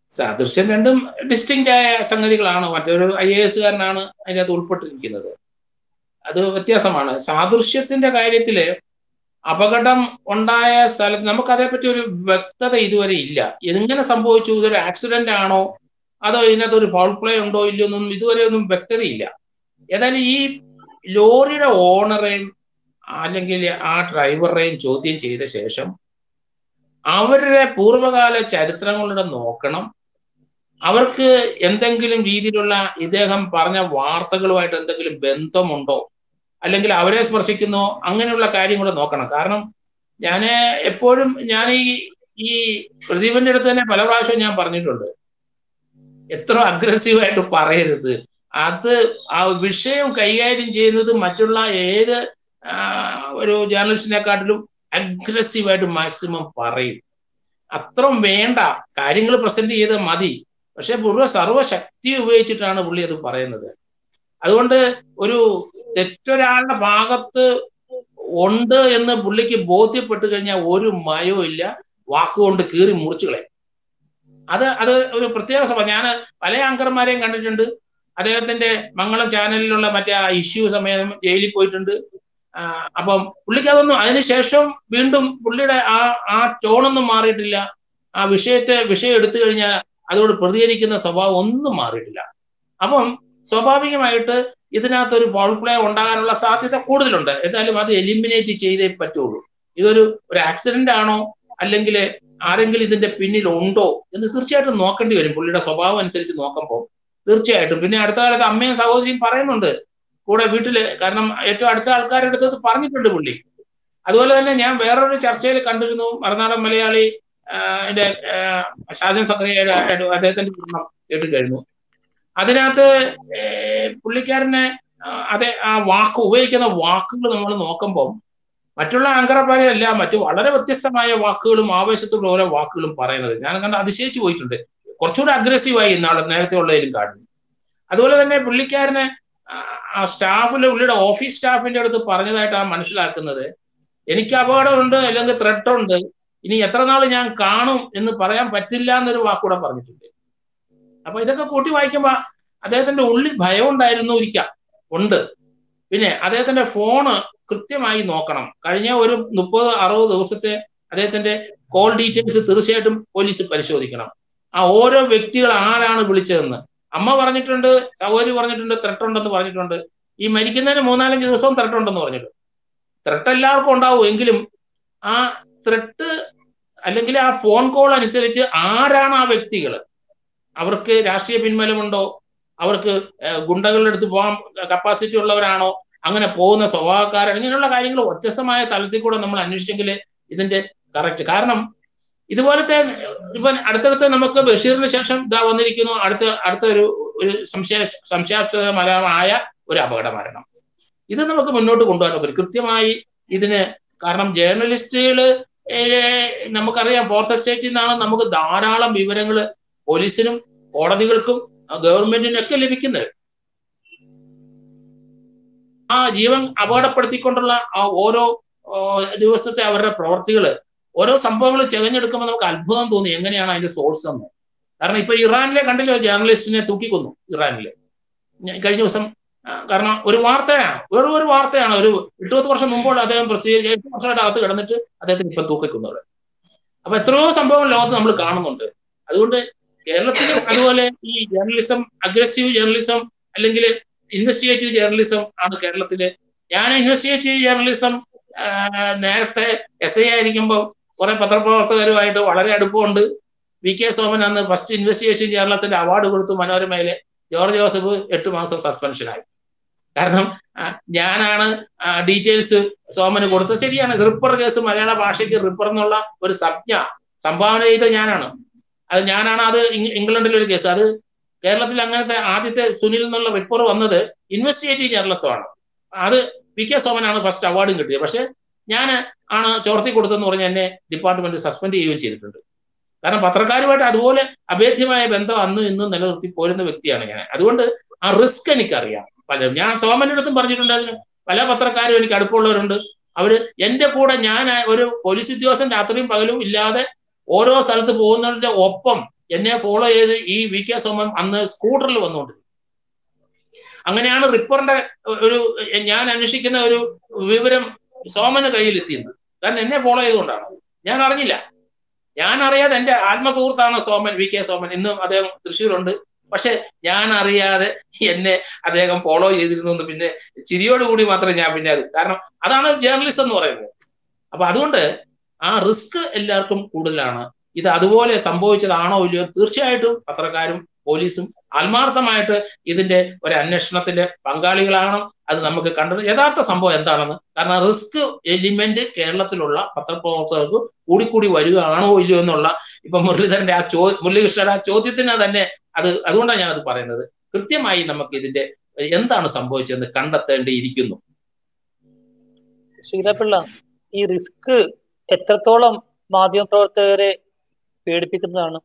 സാദൃശ്യം രണ്ടും ഡിസ്റ്റിങ്റ്റ് ആയ സംഗതികളാണ്. മറ്റൊരു IAS-കാരനാണ് അതിനകത്ത് ഉൾപ്പെട്ടിരിക്കുന്നത്. അത് വ്യത്യാസമാണ്. സാദൃശ്യത്തിന്റെ കാര്യത്തില് അപകടം ഉണ്ടായ സ്ഥലത്ത് നമുക്ക് അതേപ്പറ്റി ഒരു വ്യക്തത ഇതുവരെ ഇല്ല. എങ്ങനെ സംഭവിച്ചു, ഇതൊരു ആക്സിഡന്റ് ആണോ അതോ ഇതിനകത്ത് ഒരു ഫൗൾ പ്ലേ ഉണ്ടോ ഇല്ലയോ ഒന്നും ഇതുവരെ ഒന്നും വ്യക്തതയില്ല. ഏതായാലും ഈ ലോറിയുടെ ഓണറെയും അല്ലെങ്കിൽ ആ ഡ്രൈവറെയും ചോദ്യം ചെയ്ത ശേഷം അവരുടെ പൂർവ്വകാല ചരിത്രങ്ങളുടെ നോക്കണം. അവർക്ക് എന്തെങ്കിലും രീതിയിലുള്ള ഇദ്ദേഹം പറഞ്ഞ വാർത്തകളുമായിട്ട് എന്തെങ്കിലും ബന്ധമുണ്ടോ, അല്ലെങ്കിൽ അവരെ സ്പർശിക്കുന്നോ, അങ്ങനെയുള്ള കാര്യങ്ങൾ നോക്കണം. കാരണം ഞാൻ എപ്പോഴും ഈ പ്രദീപന്റെ അടുത്ത് തന്നെ പല പ്രാവശ്യവും ഞാൻ പറഞ്ഞിട്ടുണ്ട്, എത്ര അഗ്രസീവായിട്ട് പറയരുത്. അത് ആ വിഷയം കൈകാര്യം ചെയ്യുന്നത് മറ്റുള്ള ഏത് ഒരു ജേർണലിസ്റ്റിനെക്കാട്ടിലും അഗ്രസീവായിട്ട് മാക്സിമം പറയും. അത്രയും വേണ്ട, കാര്യങ്ങൾ പ്രസന്റ് ചെയ്ത് മതി. പക്ഷെ മുഴുവൻ സർവ്വശക്തി ഉപയോഗിച്ചിട്ടാണ് പുള്ളി അത് പറയുന്നത്. അതുകൊണ്ട് ഒരു തെറ്റൊരാളുടെ ഭാഗത്ത് ഉണ്ട് എന്ന് പുള്ളിക്ക് ബോധ്യപ്പെട്ടു കഴിഞ്ഞാൽ ഒരു മയവും ഇല്ല, വാക്കുകൊണ്ട് കീറി മുറിച്ചു കളയും. അത് ഒരു പ്രത്യേക സഭ. ഞാൻ പല ആങ്കർമാരെയും കണ്ടിട്ടുണ്ട്. അദ്ദേഹത്തിന്റെ മംഗളം ചാനലിലുള്ള മറ്റേ ആ ഇഷ്യൂ സമയം ജയിലിൽ പോയിട്ടുണ്ട്. അപ്പം പുള്ളിക്ക് അതൊന്നും അതിനുശേഷം വീണ്ടും പുള്ളിയുടെ ആ ടോണൊന്നും മാറിയിട്ടില്ല. ആ വിഷയം എടുത്തു കഴിഞ്ഞാൽ അതോട് പ്രതികരിക്കുന്ന സ്വഭാവം ഒന്നും മാറിയിട്ടില്ല. അപ്പം സ്വാഭാവികമായിട്ട് ഇതിനകത്തൊരു ഫൗൾ പ്ലേ ഉണ്ടാകാനുള്ള സാധ്യത കൂടുതലുണ്ട്. എന്തായാലും അത് എലിമിനേറ്റ് ചെയ്തേ പറ്റുള്ളൂ. ഇതൊരു ആക്സിഡന്റ് ആണോ അല്ലെങ്കിൽ ആരെങ്കിലും ഇതിന്റെ പിന്നിൽ ഉണ്ടോ എന്ന് തീർച്ചയായിട്ടും നോക്കേണ്ടി വരും. പുള്ളിയുടെ സ്വഭാവം അനുസരിച്ച് നോക്കുമ്പോൾ തീർച്ചയായിട്ടും. പിന്നെ അടുത്ത കാലത്ത് അമ്മയും സഹോദരിയും പറയുന്നുണ്ട് കൂടെ വീട്ടില്, കാരണം ഏറ്റവും അടുത്ത ആൾക്കാരുടെ അടുത്ത് പറഞ്ഞിട്ടുണ്ട് പുള്ളി. അതുപോലെ തന്നെ ഞാൻ വേറൊരു ചർച്ചയിൽ കണ്ടിരുന്നു, മറുനാടൻ മലയാളി ഷാജൻ സക്രിയയുടെ അദ്ദേഹത്തിന്റെ കേട്ട് കഴിഞ്ഞു. അതിനകത്ത് പുള്ളിക്കാരനെ ആ വാക്ക് ഉപയോഗിക്കുന്ന വാക്കുകൾ നമ്മൾ നോക്കുമ്പോൾ മറ്റുള്ള ആങ്കർമാരെയല്ല, മറ്റു വളരെ വ്യത്യസ്തമായ വാക്കുകളും ആവേശത്തോടെ ഓരോ വാക്കുകളും പറയുന്നത് ഞാൻ കണ്ട് അതിശയിച്ചു പോയിട്ടുണ്ട്. കുറച്ചുകൂടെ അഗ്രസീവായി നേരത്തെ ഉള്ളതിലും കാണുന്നു. അതുപോലെ തന്നെ പുള്ളിക്കാരനെ ആ സ്റ്റാഫിന്റെ പുള്ളിയുടെ ഓഫീസ് സ്റ്റാഫിന്റെ അടുത്ത് പറഞ്ഞതായിട്ടാണ് മനസ്സിലാക്കുന്നത്, എനിക്ക് അപകടമുണ്ട് അല്ലെങ്കിൽ ത്രെട്ട് ഉണ്ട്, ഇനി എത്ര നാൾ ഞാൻ കാണും എന്ന് പറയാൻ പറ്റില്ല എന്നൊരു വാക്കൂടെ പറഞ്ഞിട്ടുണ്ട്. അപ്പൊ ഇതൊക്കെ കൂട്ടി വായിക്കുമ്പോ അദ്ദേഹത്തിന്റെ ഉള്ളിൽ ഭയം ഉണ്ടായിരുന്നു ഉണ്ട്. പിന്നെ അദ്ദേഹത്തിന്റെ ഫോണ് കൃത്യമായി നോക്കണം. കഴിഞ്ഞ ഒരു 30-60 ദിവസത്തെ അദ്ദേഹത്തിന്റെ കോൾ ഡീറ്റെയിൽസ് തീർച്ചയായിട്ടും പോലീസ് പരിശോധിക്കണം. ആ ഓരോ വ്യക്തികൾ ആരാണ് വിളിച്ചതെന്ന്. അമ്മ പറഞ്ഞിട്ടുണ്ട്, സഹോദരി പറഞ്ഞിട്ടുണ്ട്, ത്രെട്ട് ഉണ്ടെന്ന് പറഞ്ഞിട്ടുണ്ട്. ഈ മരിക്കുന്നതിന് 3-4 ദിവസവും ത്രെട്ട് ഉണ്ടെന്ന് പറഞ്ഞിട്ടുണ്ട്. ത്രെട്ട് എല്ലാവർക്കും ഉണ്ടാവും, എങ്കിലും ആ ത്രെട്ട് അല്ലെങ്കിൽ ആ ഫോൺ കോൾ അനുസരിച്ച് ആരാണ് ആ വ്യക്തികൾ, അവർക്ക് രാഷ്ട്രീയ പിൻബലമുണ്ടോ, അവർക്ക് ഗുണ്ടകളുടെ അടുത്ത് പോകാൻ കപ്പാസിറ്റി ഉള്ളവരാണോ, അങ്ങനെ പോകുന്ന സ്വഭാവക്കാരൻ, ഇങ്ങനെയുള്ള കാര്യങ്ങൾ വ്യത്യസ്തമായ തലത്തിൽ കൂടെ നമ്മൾ അന്വേഷിച്ചെങ്കിൽ ഇതിന്റെ കറക്റ്റ്. കാരണം ഇതുപോലത്തെ ഇപ്പൊ അടുത്തടുത്ത് നമുക്ക് ബഷീറിന് ശേഷം ഇതാ വന്നിരിക്കുന്നു അടുത്ത ഒരു സംശയാസ്പദമായ ഒരു അപകട മരണം. ഇത് നമുക്ക് മുന്നോട്ട് കൊണ്ടുപോകാൻ പറ്റും കൃത്യമായി ഇതിന്. കാരണം ജേർണലിസ്റ്റുകള് നമുക്കറിയാം, ഫോർത്ത് എസ്റ്റേറ്റിൽ നിന്നാണ് നമുക്ക് ധാരാളം വിവരങ്ങൾ പോലീസിനും കോടതികൾക്കും ഗവൺമെന്റിനും ഒക്കെ ലഭിക്കുന്നത്. ആ ജീവൻ അപകടപ്പെടുത്തിക്കൊണ്ടുള്ള ആ ഓരോ ദിവസത്തെ അവരുടെ പ്രവർത്തികള്, ഓരോ സംഭവങ്ങൾ ചെകഞ്ഞെടുക്കുമ്പോൾ നമുക്ക് അത്ഭുതം തോന്നി എങ്ങനെയാണ് അതിന്റെ സോഴ്സ് എന്ന്. കാരണം ഇപ്പൊ ഇറാനിലെ കണ്ടില്ലോ, ജേർണലിസ്റ്റിനെ തൂക്കിക്കൊന്നു ഇറാനില് കഴിഞ്ഞ ദിവസം. കാരണം ഒരു വാർത്തയാണ്, വെറും ഒരു വാർത്തയാണ്. ഒരു 8-10 വർഷം മുമ്പോട്ട് അദ്ദേഹം പ്രസിദ്ധീകരിച്ച 8 വർഷമായിട്ട് അകത്ത് കിടന്നിട്ട് അദ്ദേഹത്തിന് ഇപ്പൊ തൂക്കിക്കൊന്നത്. അപ്പൊ എത്രയോ സംഭവങ്ങൾ ലോകത്ത് നമ്മൾ കാണുന്നുണ്ട്. അതുകൊണ്ട് കേരളത്തിലും അതുപോലെ ഈ ജേർണലിസം, അഗ്രസീവ് ജേർണലിസം അല്ലെങ്കിൽ ഇൻവെസ്റ്റിഗേറ്റീവ് ജേർണലിസം ആണ് കേരളത്തില്. ഞാൻ ഇൻവെസ്റ്റിഗേറ്റീവ് ജേർണലിസം നേരത്തെ SI ആയിരിക്കുമ്പോൾ കുറെ പത്രപ്രവർത്തകരുമായിട്ട് വളരെ അടുപ്പമുണ്ട്. VK സോമൻ അന്ന് ഫസ്റ്റ് ഇൻവെസ്റ്റിഗേഷൻ ജേർണലിസത്തിന്റെ അവാർഡ് കൊടുത്തു മനോരമയിലെ. ജോർജ് ജോസഫ് 8 മാസം സസ്പെൻഷനായി. കാരണം ഞാനാണ് ഡീറ്റെയിൽസ് സോമന് കൊടുത്തത്. ശരിയാണ്, റിപ്പർ കേസ് മലയാള ഭാഷയ്ക്ക് റിപ്പർ എന്നുള്ള ഒരു സംഭാവന ചെയ്ത ഞാനാണ്. അത് ഇംഗ്ലണ്ടിലെ ഒരു കേസ്. അത് കേരളത്തിൽ അങ്ങനത്തെ ആദ്യത്തെ സുനിൽ എന്നുള്ള റിപ്പർ വന്നത് ഇൻവെസ്റ്റിഗേറ്റീവ് ജേർണലിസമാണ്. അത് VK സോമനാണ് ഫസ്റ്റ് അവാർഡും കിട്ടിയത്. പക്ഷെ ഞാൻ ആണ് ചോർത്തി കൊടുത്തതെന്ന് പറഞ്ഞ് എന്നെ ഡിപ്പാർട്ട്മെന്റ് സസ്പെൻഡ് ചെയ്യുകയും ചെയ്തിട്ടുണ്ട്. കാരണം പത്രക്കാരുമായിട്ട് അതുപോലെ അഭേദ്യമായ ബന്ധം അന്നും ഇന്നും നിലനിർത്തി പോരുന്ന വ്യക്തിയാണ് ഞാൻ. അതുകൊണ്ട് ആ റിസ്ക് എനിക്കറിയാം. പലരും ഞാൻ സോമന്റെ അടുത്തും പറഞ്ഞിട്ടുണ്ടായിരുന്നു, പല പത്രക്കാരും എനിക്ക് അടുപ്പമുള്ളവരുണ്ട്. അവര് എന്റെ കൂടെ, ഞാൻ ഒരു പോലീസ് ഉദ്യോഗസ്ഥന്റെ അത്രയും പകലും ഇല്ലാതെ ഓരോ സ്ഥലത്ത് പോകുന്നതിന്റെ ഒപ്പം എന്നെ ഫോളോ ചെയ്ത് ഈ VK സോമൻ അന്ന് സ്കൂട്ടറിൽ വന്നുകൊണ്ട്, അങ്ങനെയാണ് റിപ്പറിന്റെ ഒരു ഞാൻ അന്വേഷിക്കുന്ന ഒരു വിവരം സോമന് കയ്യിലെത്തിയത്. കാരണം എന്നെ ഫോളോ ചെയ്തുകൊണ്ടാണ്. ഞാൻ അറിഞ്ഞില്ല, ഞാൻ അറിയാതെ, എന്റെ ആത്മസുഹൃത്താണ് സോമൻ, VK സോമൻ. ഇന്നും അദ്ദേഹം തൃശ്ശൂരുണ്ട്. പക്ഷെ ഞാൻ അറിയാതെ എന്നെ അദ്ദേഹം ഫോളോ ചെയ്തിരുന്നു. പിന്നെ ചിരിയോടുകൂടി മാത്രമേ ഞാൻ പിന്നെ അത്, കാരണം അതാണ് ജേർണലിസം എന്ന് പറയുന്നത്. അപ്പൊ അതുകൊണ്ട് ആ റിസ്ക് എല്ലാവർക്കും കൂടുതലാണ്. ഇത് അതുപോലെ സംഭവിച്ചതാണോ ഇല്ലയോ? തീർച്ചയായിട്ടും പത്രക്കാരും പോലീസും ആത്മാർത്ഥമായിട്ട് ഇതിന്റെ ഒരു അന്വേഷണത്തിന്റെ പങ്കാളികളാണ്. അത് നമുക്ക് കണ്ടത് യഥാർത്ഥ സംഭവം എന്താണെന്ന്. കാരണം റിസ്ക് എലിമെന്റ് കേരളത്തിലുള്ള പത്രപ്രവർത്തകർക്ക് കൂടിക്കൂടി വരികയാണോ ഇല്ലയോ എന്നുള്ള, ഇപ്പൊ മുരളീധരന്റെ മുരളീകൃഷ്ണയുടെ ആ ചോദ്യത്തിന് തന്നെ അതുകൊണ്ടാണ് ഞാനത് പറയുന്നത്. കൃത്യമായി നമുക്ക് ഇതിന്റെ എന്താണ് സംഭവിച്ചതെന്ന് കണ്ടെത്തേണ്ടിയിരിക്കുന്നു. ശ്രീധരപിള്ള, ഈ റിസ്ക് എത്രത്തോളം മാധ്യമപ്രവർത്തകരെ പേടിപ്പിക്കുന്നതാണ്?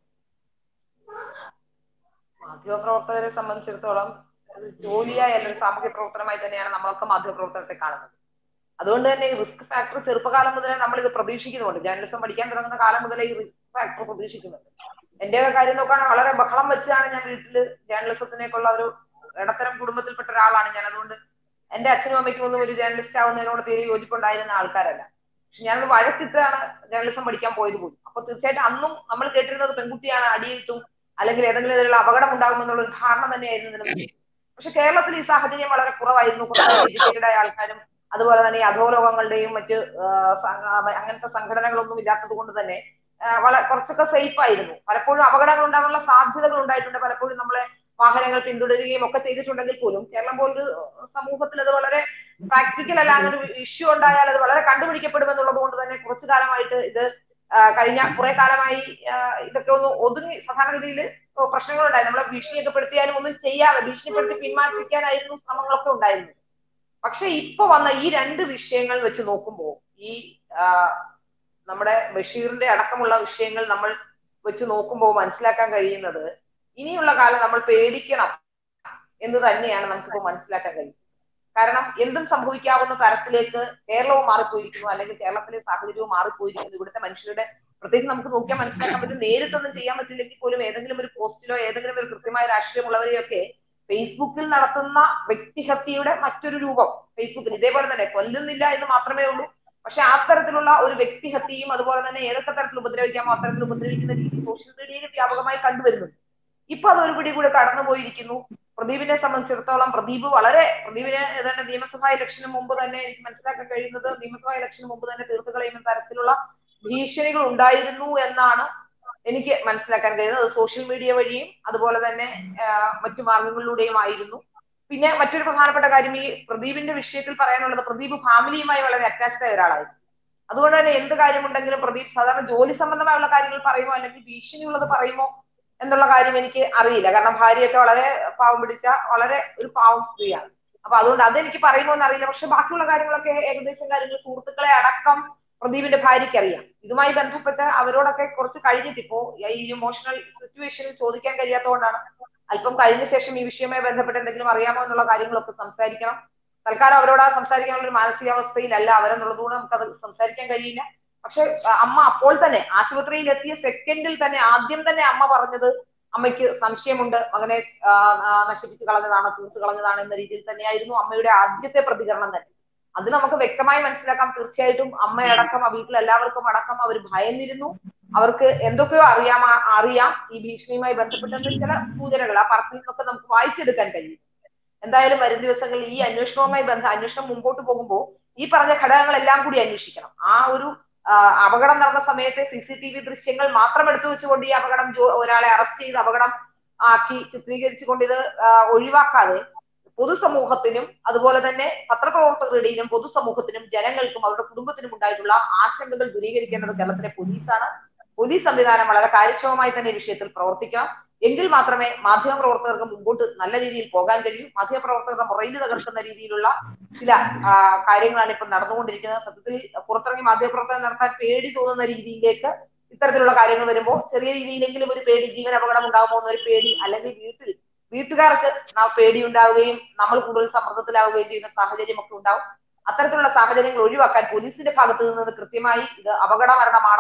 മാധ്യമപ്രവർത്തകരെ സംബന്ധിച്ചിടത്തോളം ജോലിയായി അല്ലെങ്കിൽ സാമൂഹ്യ പ്രവർത്തനമായി തന്നെയാണ് നമ്മളൊക്കെ മാധ്യമപ്രവർത്തനത്തെ കാണുന്നത്. അതുകൊണ്ട് തന്നെ ഈ റിസ്ക് ഫാക്ടർ ചെറുപ്പകാലം മുതലേ നമ്മൾ ഇത് പ്രതീക്ഷിക്കുന്നുണ്ട്. ജേർണലിസം പഠിക്കാൻ തുടങ്ങുന്ന കാലം മുതലേ ഈ റിസ്ക് ഫാക്ടർ പ്രതീക്ഷിക്കുന്നുണ്ട്. എന്റെ കാര്യം നോക്കുകയാണെങ്കിൽ വളരെ ബഹളം വെച്ചാണ് ഞാൻ വീട്ടില് ജേർണലിസത്തിനേക്കുള്ള ഒരു ഇടത്തരം കുടുംബത്തിൽപ്പെട്ട ഒരാളാണ് ഞാൻ. അതുകൊണ്ട് എന്റെ അച്ഛനും അമ്മയ്ക്കും ഒന്നും ഒരു ജേർണലിസ്റ്റ് ആവുന്നതിനോട് തീരെ യോജിപ്പുണ്ടായിരുന്ന ആൾക്കാരല്ല. പക്ഷെ ഞാനത് വഴക്കിട്ടാണ് ജേർണലിസം പഠിക്കാൻ പോയത് പോലും. അപ്പൊ തീർച്ചയായിട്ടും അന്നും നമ്മൾ കേട്ടിരുന്നത് പെൺകുട്ടിയാണ് അടിയിട്ടും അല്ലെങ്കിൽ ഏതെങ്കിലും തരത്തിലുള്ള അപകടം ഉണ്ടാകുമെന്നുള്ള ഒരു ധാരണ തന്നെയായിരുന്നു നിലനിൽക്കുന്നത്. പക്ഷെ കേരളത്തിൽ ഈ സാഹചര്യം വളരെ കുറവായിരുന്നു. കുറച്ചുകൂടി എഡ്യൂക്കേറ്റഡ് ആയ ആൾക്കാരും അതുപോലെ തന്നെ ഈ അധോലോകങ്ങളുടെയും മറ്റ് അങ്ങനത്തെ സംഘടനകളൊന്നും ഇല്ലാത്തത് കൊണ്ട് തന്നെ കുറച്ചൊക്കെ സേഫ് ആയിരുന്നു. പലപ്പോഴും അപകടങ്ങൾ ഉണ്ടാകാനുള്ള സാധ്യതകൾ ഉണ്ടായിട്ടുണ്ട്. പലപ്പോഴും നമ്മളെ വാഹനങ്ങൾ പിന്തുടരുകയും ഒക്കെ ചെയ്തിട്ടുണ്ടെങ്കിൽ പോലും കേരളം പോലൊരു സമൂഹത്തിൽ അത് വളരെ പ്രാക്ടിക്കൽ അല്ലാതൊരു ഇഷ്യൂ ഉണ്ടായാൽ അത് വളരെ കണ്ടുപിടിക്കപ്പെടുമെന്നുള്ളത് കൊണ്ട് തന്നെ കുറച്ചു കാലമായിട്ട് ഇത് കഴിഞ്ഞ കുറെ കാലമായി ഇതൊക്കെ ഒന്ന് ഒതുങ്ങി സാധാരണഗതിയിൽ പ്രശ്നങ്ങളുണ്ടായി. നമ്മളെ ഭീഷണിയൊക്കെ പെടുത്തിയാലും ഒന്നും ചെയ്യാതെ ഭീഷണിപ്പെടുത്തി പിന്മാറ്റിക്കാനായിരുന്നു ശ്രമങ്ങളൊക്കെ ഉണ്ടായിരുന്നത്. പക്ഷെ ഇപ്പൊ വന്ന ഈ രണ്ട് വിഷയങ്ങൾ വെച്ച് നോക്കുമ്പോൾ, ഈ നമ്മുടെ ബഷീറിന്റെ അടക്കമുള്ള വിഷയങ്ങൾ നമ്മൾ വെച്ച് നോക്കുമ്പോൾ മനസ്സിലാക്കാൻ കഴിയുന്നത് ഇനിയുള്ള കാലം നമ്മൾ പേടിക്കണം എന്ന് തന്നെയാണ് നമുക്കിപ്പോൾ മനസ്സിലാക്കാൻ കഴിയുന്നത്. കാരണം എന്തും സംഭവിക്കാവുന്ന തരത്തിലേക്ക് കേരളവും മാറിപ്പോയിരിക്കുന്നു, അല്ലെങ്കിൽ കേരളത്തിലെ സാഹചര്യവും മാറിപ്പോയിരിക്കുന്നു. ഇവിടുത്തെ മനുഷ്യരുടെ പ്രത്യേകിച്ച് നമുക്ക് നോക്കിയാൽ മനസ്സിലാക്കാൻ പറ്റും, നേരിട്ടൊന്നും ചെയ്യാൻ പറ്റില്ലെങ്കിൽ പോലും ഏതെങ്കിലും ഒരു പോസ്റ്റിലോ ഏതെങ്കിലും ഒരു കൃത്യമായ രാഷ്ട്രീയമുള്ളവരെയൊക്കെ ഫേസ്ബുക്കിൽ നടത്തുന്ന വ്യക്തിഹത്യയുടെ മറ്റൊരു രൂപം ഫേസ്ബുക്കിൽ ഇതേപോലെ തന്നെ കൊല്ലുന്നില്ല എന്ന് മാത്രമേ ഉള്ളൂ. പക്ഷെ ആ തരത്തിലുള്ള ഒരു വ്യക്തിഹത്യയും അതുപോലെ തന്നെ ഏതൊക്കെ തരത്തിൽ ഉപദ്രവിക്കാമോ അത്തരത്തിൽ ഉപദ്രവിക്കുന്ന രീതി സോഷ്യൽ മീഡിയയിൽ വ്യാപകമായി കണ്ടുവരുന്നുണ്ട്. ഇപ്പൊ അതൊരു പിടി കൂടെ കടന്നുപോയിരിക്കുന്നു. പ്രദീപിനെ സംബന്ധിച്ചിടത്തോളം പ്രദീപിനെ ഏതാണ്ട് നിയമസഭാ ഇലക്ഷന് മുമ്പ് തന്നെ എനിക്ക് മനസ്സിലാക്കാൻ കഴിയുന്നത് നിയമസഭാ ഇലക്ഷന് മുമ്പ് തന്നെ തീർത്തു കളയുന്ന തരത്തിലുള്ള ഭീഷണികൾ ഉണ്ടായിരുന്നു എന്നാണ് എനിക്ക് മനസ്സിലാക്കാൻ കഴിയുന്നത്. അത് സോഷ്യൽ മീഡിയ വഴിയും അതുപോലെ തന്നെ മറ്റു മാർഗങ്ങളിലൂടെയും ആയിരുന്നു. പിന്നെ മറ്റൊരു പ്രധാനപ്പെട്ട കാര്യം, ഈ പ്രദീപിന്റെ വിഷയത്തിൽ പറയാനുള്ളത്, പ്രദീപ് ഫാമിലിയുമായി വളരെ അറ്റാച്ച്ഡ് ആയ ഒരാളായിരുന്നു. അതുകൊണ്ട് തന്നെ എന്ത് കാര്യമുണ്ടെങ്കിലും പ്രദീപ് സാധാരണ ജോലി സംബന്ധമായുള്ള കാര്യങ്ങൾ പറയുമോ അല്ലെങ്കിൽ ഭീഷണിയുള്ളത് പറയുമോ എന്നുള്ള കാര്യം എനിക്ക് അറിയില്ല. കാരണം ഭാര്യയൊക്കെ വളരെ പാവം പിടിച്ച വളരെ ഒരു പാവം സ്ത്രീയാണ്. അപ്പൊ അതുകൊണ്ട് അതെനിക്ക് പറയുമോ എന്ന് അറിയില്ല. പക്ഷെ ബാക്കിയുള്ള കാര്യങ്ങളൊക്കെ ഏകദേശം കാര്യങ്ങൾ സുഹൃത്തുക്കളെ അടക്കം പ്രദീപിന്റെ ഭാര്യയ്ക്ക് അറിയാം. ഇതുമായി ബന്ധപ്പെട്ട് അവരോടൊക്കെ കുറച്ച് കഴിഞ്ഞിട്ട് ഇപ്പോ ഈ ഇമോഷണൽ സിറ്റുവേഷനിൽ ചോദിക്കാൻ കഴിയാത്തതുകൊണ്ടാണ് അല്പം കഴിഞ്ഞ ശേഷം ഈ വിഷയവുമായി ബന്ധപ്പെട്ട് എന്തെങ്കിലും അറിയാമോ എന്നുള്ള കാര്യങ്ങളൊക്കെ സംസാരിക്കണം. തൽക്കാലം അവരോട് സംസാരിക്കാനുള്ള ഒരു മാനസികാവസ്ഥയിലല്ല അവരെന്നുള്ളതുകൊണ്ട് നമുക്കത് സംസാരിക്കാൻ കഴിയില്ല. പക്ഷെ അമ്മ അപ്പോൾ തന്നെ ആശുപത്രിയിൽ എത്തിയ സെക്കൻഡിൽ തന്നെ ആദ്യം തന്നെ അമ്മ പറഞ്ഞത് അമ്മയ്ക്ക് സംശയമുണ്ട്, മകനെ നശിപ്പിച്ചു കളഞ്ഞതാണ്, തീർത്തു കളഞ്ഞതാണ് എന്ന രീതിയിൽ തന്നെയായിരുന്നു അമ്മയുടെ ആദ്യത്തെ പ്രതികരണം തന്നെ. അത് നമുക്ക് വ്യക്തമായി മനസ്സിലാക്കാം. തീർച്ചയായിട്ടും അമ്മയടക്കം വീട്ടിൽ എല്ലാവർക്കും അടക്കം അവർ ഭയന്നിരുന്നു. അവർക്ക് എന്തൊക്കെയോ അറിയാം ഈ ഭീഷണിയുമായി ബന്ധപ്പെട്ടെന്ന് ചില സൂചനകൾ ആ പറത്തിൽ നിന്നൊക്കെ നമുക്ക് വായിച്ചെടുക്കാൻ കഴിയും. എന്തായാലും വരും ദിവസങ്ങളിൽ ഈ അന്വേഷണം മുമ്പോട്ട് പോകുമ്പോൾ ഈ പറഞ്ഞ ഘടകങ്ങളെല്ലാം കൂടി അന്വേഷിക്കണം. ആ ഒരു അപകടം നടന്ന സമയത്തെ CCTV ദൃശ്യങ്ങൾ മാത്രം എടുത്തു വെച്ചുകൊണ്ട് ഈ അപകടം ഒരാളെ അറസ്റ്റ് ചെയ്ത് അപകടം ആക്കി ചിത്രീകരിച്ചുകൊണ്ട് ഇത് ഒഴിവാക്കാതെ പൊതുസമൂഹത്തിനും അതുപോലെ തന്നെ പത്രപ്രവർത്തകരുടെയും പൊതുസമൂഹത്തിനും ജനങ്ങൾക്കും അവരുടെ കുടുംബത്തിനും ഉണ്ടായിട്ടുള്ള ആശങ്കകൾ ദൂരീകരിക്കേണ്ടത് കേരളത്തിലെ പോലീസാണ്. പോലീസ് സംവിധാനം വളരെ കാര്യക്ഷമമായി തന്നെ ഈ വിഷയത്തിൽ പ്രവർത്തിക്കണം. എങ്കിൽ മാത്രമേ മാധ്യമപ്രവർത്തകർക്ക് മുമ്പോട്ട് നല്ല രീതിയിൽ പോകാൻ കഴിയൂ. മാധ്യമപ്രവർത്തകരുടെ മുറയിൽ തകർക്കുന്ന രീതിയിലുള്ള ചില കാര്യങ്ങളാണ് ഇപ്പൊ നടന്നുകൊണ്ടിരിക്കുന്നത്. സത്യത്തിൽ പുറത്തിറങ്ങി മാധ്യമപ്രവർത്തനം നടത്താൻ പേടി തോന്നുന്ന രീതിയിലേക്ക് ഇത്തരത്തിലുള്ള കാര്യങ്ങൾ വരുമ്പോൾ ചെറിയ രീതിയിലെങ്കിലും ഒരു പേടി, ജീവൻ അപകടം ഉണ്ടാകുമോ എന്നൊരു പേടി, അല്ലെങ്കിൽ വീട്ടുകാർക്ക് പേടി ഉണ്ടാവുകയും നമ്മൾ കൂടുതൽ സമ്മർദ്ദത്തിലാവുകയും ചെയ്യുന്ന സാഹചര്യം ഒക്കെ ഉണ്ടാവും. അത്തരത്തിലുള്ള സാഹചര്യങ്ങൾ ഒഴിവാക്കാൻ പോലീസിന്റെ ഭാഗത്ത് നിന്ന് കൃത്യമായി ഇത് അപകട മരണമാണോ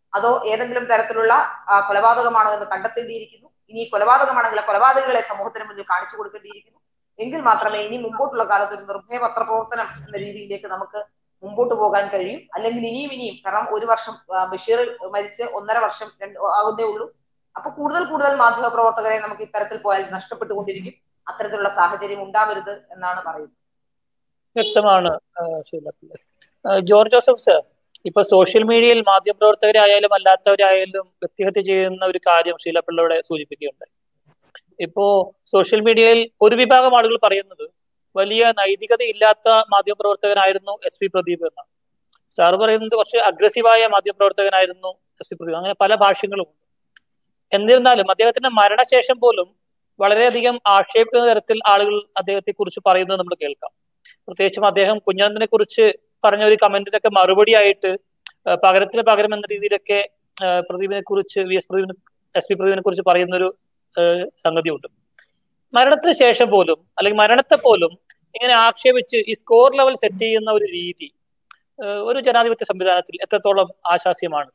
അതോ ഏതെങ്കിലും തരത്തിലുള്ള കൊലപാതകമാണോ എന്ന് കണ്ടെത്തേണ്ടിയിരിക്കുന്നു. ഇനി കൊലപാതകമാണെങ്കിൽ കൊലപാതകങ്ങളെ സമൂഹത്തിന് മുന്നിൽ കാണിച്ചു കൊടുക്കേണ്ടിയിരിക്കുന്നു. എങ്കിൽ മാത്രമേ ഇനി മുമ്പോട്ടുള്ള കാലത്ത് ഒരു നിർഭയ പത്രപ്രവർത്തനം എന്ന രീതിയിലേക്ക് നമുക്ക് മുമ്പോട്ട് പോകാൻ കഴിയും. അല്ലെങ്കിൽ ഇനിയും കാരണം 1 വർഷം ബഷീർ മരിച്ച് 1.5 വർഷം ആകുന്നേ ഉള്ളൂ. അപ്പൊ കൂടുതൽ മാധ്യമ പ്രവർത്തകരെ നമുക്ക് ഇത്തരത്തിൽ പോയാൽ നഷ്ടപ്പെട്ടുകൊണ്ടിരിക്കും. അത്തരത്തിലുള്ള സാഹചര്യം ഉണ്ടാവരുത് എന്നാണ് പറയുന്നത്. വ്യക്തമാണ് ജോർജ് ജോസഫ് സർ. ഇപ്പൊ സോഷ്യൽ മീഡിയയിൽ മാധ്യമപ്രവർത്തകരായാലും അല്ലാത്തവരായാലും വ്യക്തിഹത്യ ചെയ്യുന്ന ഒരു കാര്യം ശീലപ്പിള്ളയുടെ സൂചിപ്പിക്കുകയുണ്ടായി. ഇപ്പോ സോഷ്യൽ മീഡിയയിൽ ഒരു വിഭാഗം ആളുകൾ പറയുന്നത് വലിയ നൈതികതയില്ലാത്ത മാധ്യമപ്രവർത്തകനായിരുന്നു SP പ്രദീപ് എന്നാണ്. സാർ പറയുന്നത് കുറച്ച് അഗ്രസീവായ മാധ്യമപ്രവർത്തകനായിരുന്നു SP പ്രദീപ്. അങ്ങനെ പല ഭാഷ്യങ്ങളും ഉണ്ട്. എന്നിരുന്നാലും അദ്ദേഹത്തിന്റെ മരണശേഷം പോലും വളരെയധികം ആക്ഷേപിക്കുന്ന തരത്തിൽ ആളുകൾ അദ്ദേഹത്തെ കുറിച്ച് പറയുന്നത് നമ്മൾ കേൾക്കാം. പ്രത്യേകിച്ചും അദ്ദേഹം കുഞ്ഞനന്ദനെ കുറിച്ച് പറഞ്ഞ ഒരു കമന്റിനൊക്കെ മറുപടിയായിട്ട് പകരത്തിന് പകരം എന്ന രീതിയിലൊക്കെ പ്രദീപിനെ കുറിച്ച് SP പ്രദീപിനെ കുറിച്ച് പറയുന്നൊരു സംഗതിയുണ്ട്. മരണത്തിന് ശേഷം പോലും അല്ലെങ്കിൽ മരണത്തെ പോലും ഇങ്ങനെ ആക്ഷേപിച്ച് ഈ സ്കോർ ലെവൽ സെറ്റ് ചെയ്യുന്ന ഒരു രീതി ഒരു ജനാധിപത്യ സംവിധാനത്തിൽ എത്രത്തോളം ആശാസ്യമാണ്?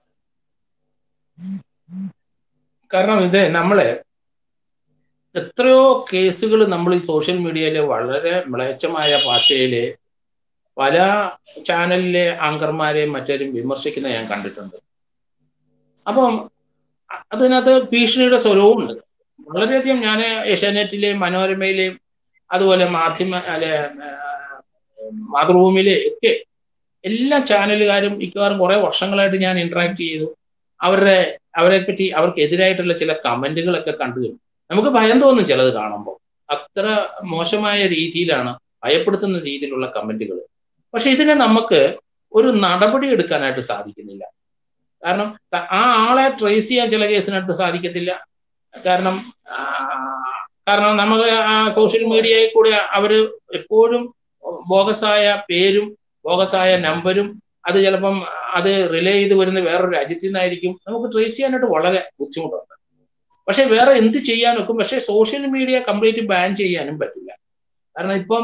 കാരണം ഇത് നമ്മള് എത്രയോ കേസുകൾ നമ്മൾ ഈ സോഷ്യൽ മീഡിയയില് വളരെ മ്ലേച്ഛമായ ഭാഷയില് പല ചാനലിലെ ആങ്കർമാരെയും മറ്റേരും വിമർശിക്കുന്ന ഞാൻ കണ്ടിട്ടുണ്ട്. അപ്പം അതിനകത്ത് ഭീഷണിയുടെ സ്വരവും ഉണ്ട്. വളരെയധികം ഞാൻ ഏഷ്യാനെറ്റിലെയും മനോരമയിലെയും അതുപോലെ മാതൃഭൂമിയിലെ ഒക്കെ എല്ലാ ചാനലുകാരും മിക്കവാറും കുറെ വർഷങ്ങളായിട്ട് ഞാൻ ഇന്ററാക്ട് ചെയ്തു. അവരെ പറ്റി അവർക്കെതിരായിട്ടുള്ള ചില കമന്റുകളൊക്കെ കണ്ടു. നമുക്ക് ഭയം തോന്നും ചിലത് കാണുമ്പോൾ. അത്ര മോശമായ രീതിയിലാണ്, ഭയപ്പെടുത്തുന്ന രീതിയിലുള്ള കമന്റുകൾ. പക്ഷെ ഇതിനെ നമുക്ക് ഒരു നടപടി എടുക്കാനായിട്ട് സാധിക്കുന്നില്ല. കാരണം ആ ആളെ ട്രേസ് ചെയ്യാൻ ചില കേസിനകത്ത് സാധിക്കത്തില്ല. കാരണം നമുക്ക് ആ സോഷ്യൽ മീഡിയയിൽ കൂടെ അവര് എപ്പോഴും ബോഗസായ പേരും ബോഗസായ നമ്പരും അത് ചിലപ്പം അത് റിലേ ചെയ്ത് വരുന്ന വേറൊരു രാജ്യത്തു നിന്നായിരിക്കും. നമുക്ക് ട്രേസ് ചെയ്യാനായിട്ട് വളരെ ബുദ്ധിമുട്ടുണ്ട്. പക്ഷെ വേറെ എന്ത് ചെയ്യാനൊക്കും. പക്ഷെ സോഷ്യൽ മീഡിയ കംപ്ലീറ്റ് ബാൻ ചെയ്യാനും പറ്റില്ല. കാരണം ഇപ്പം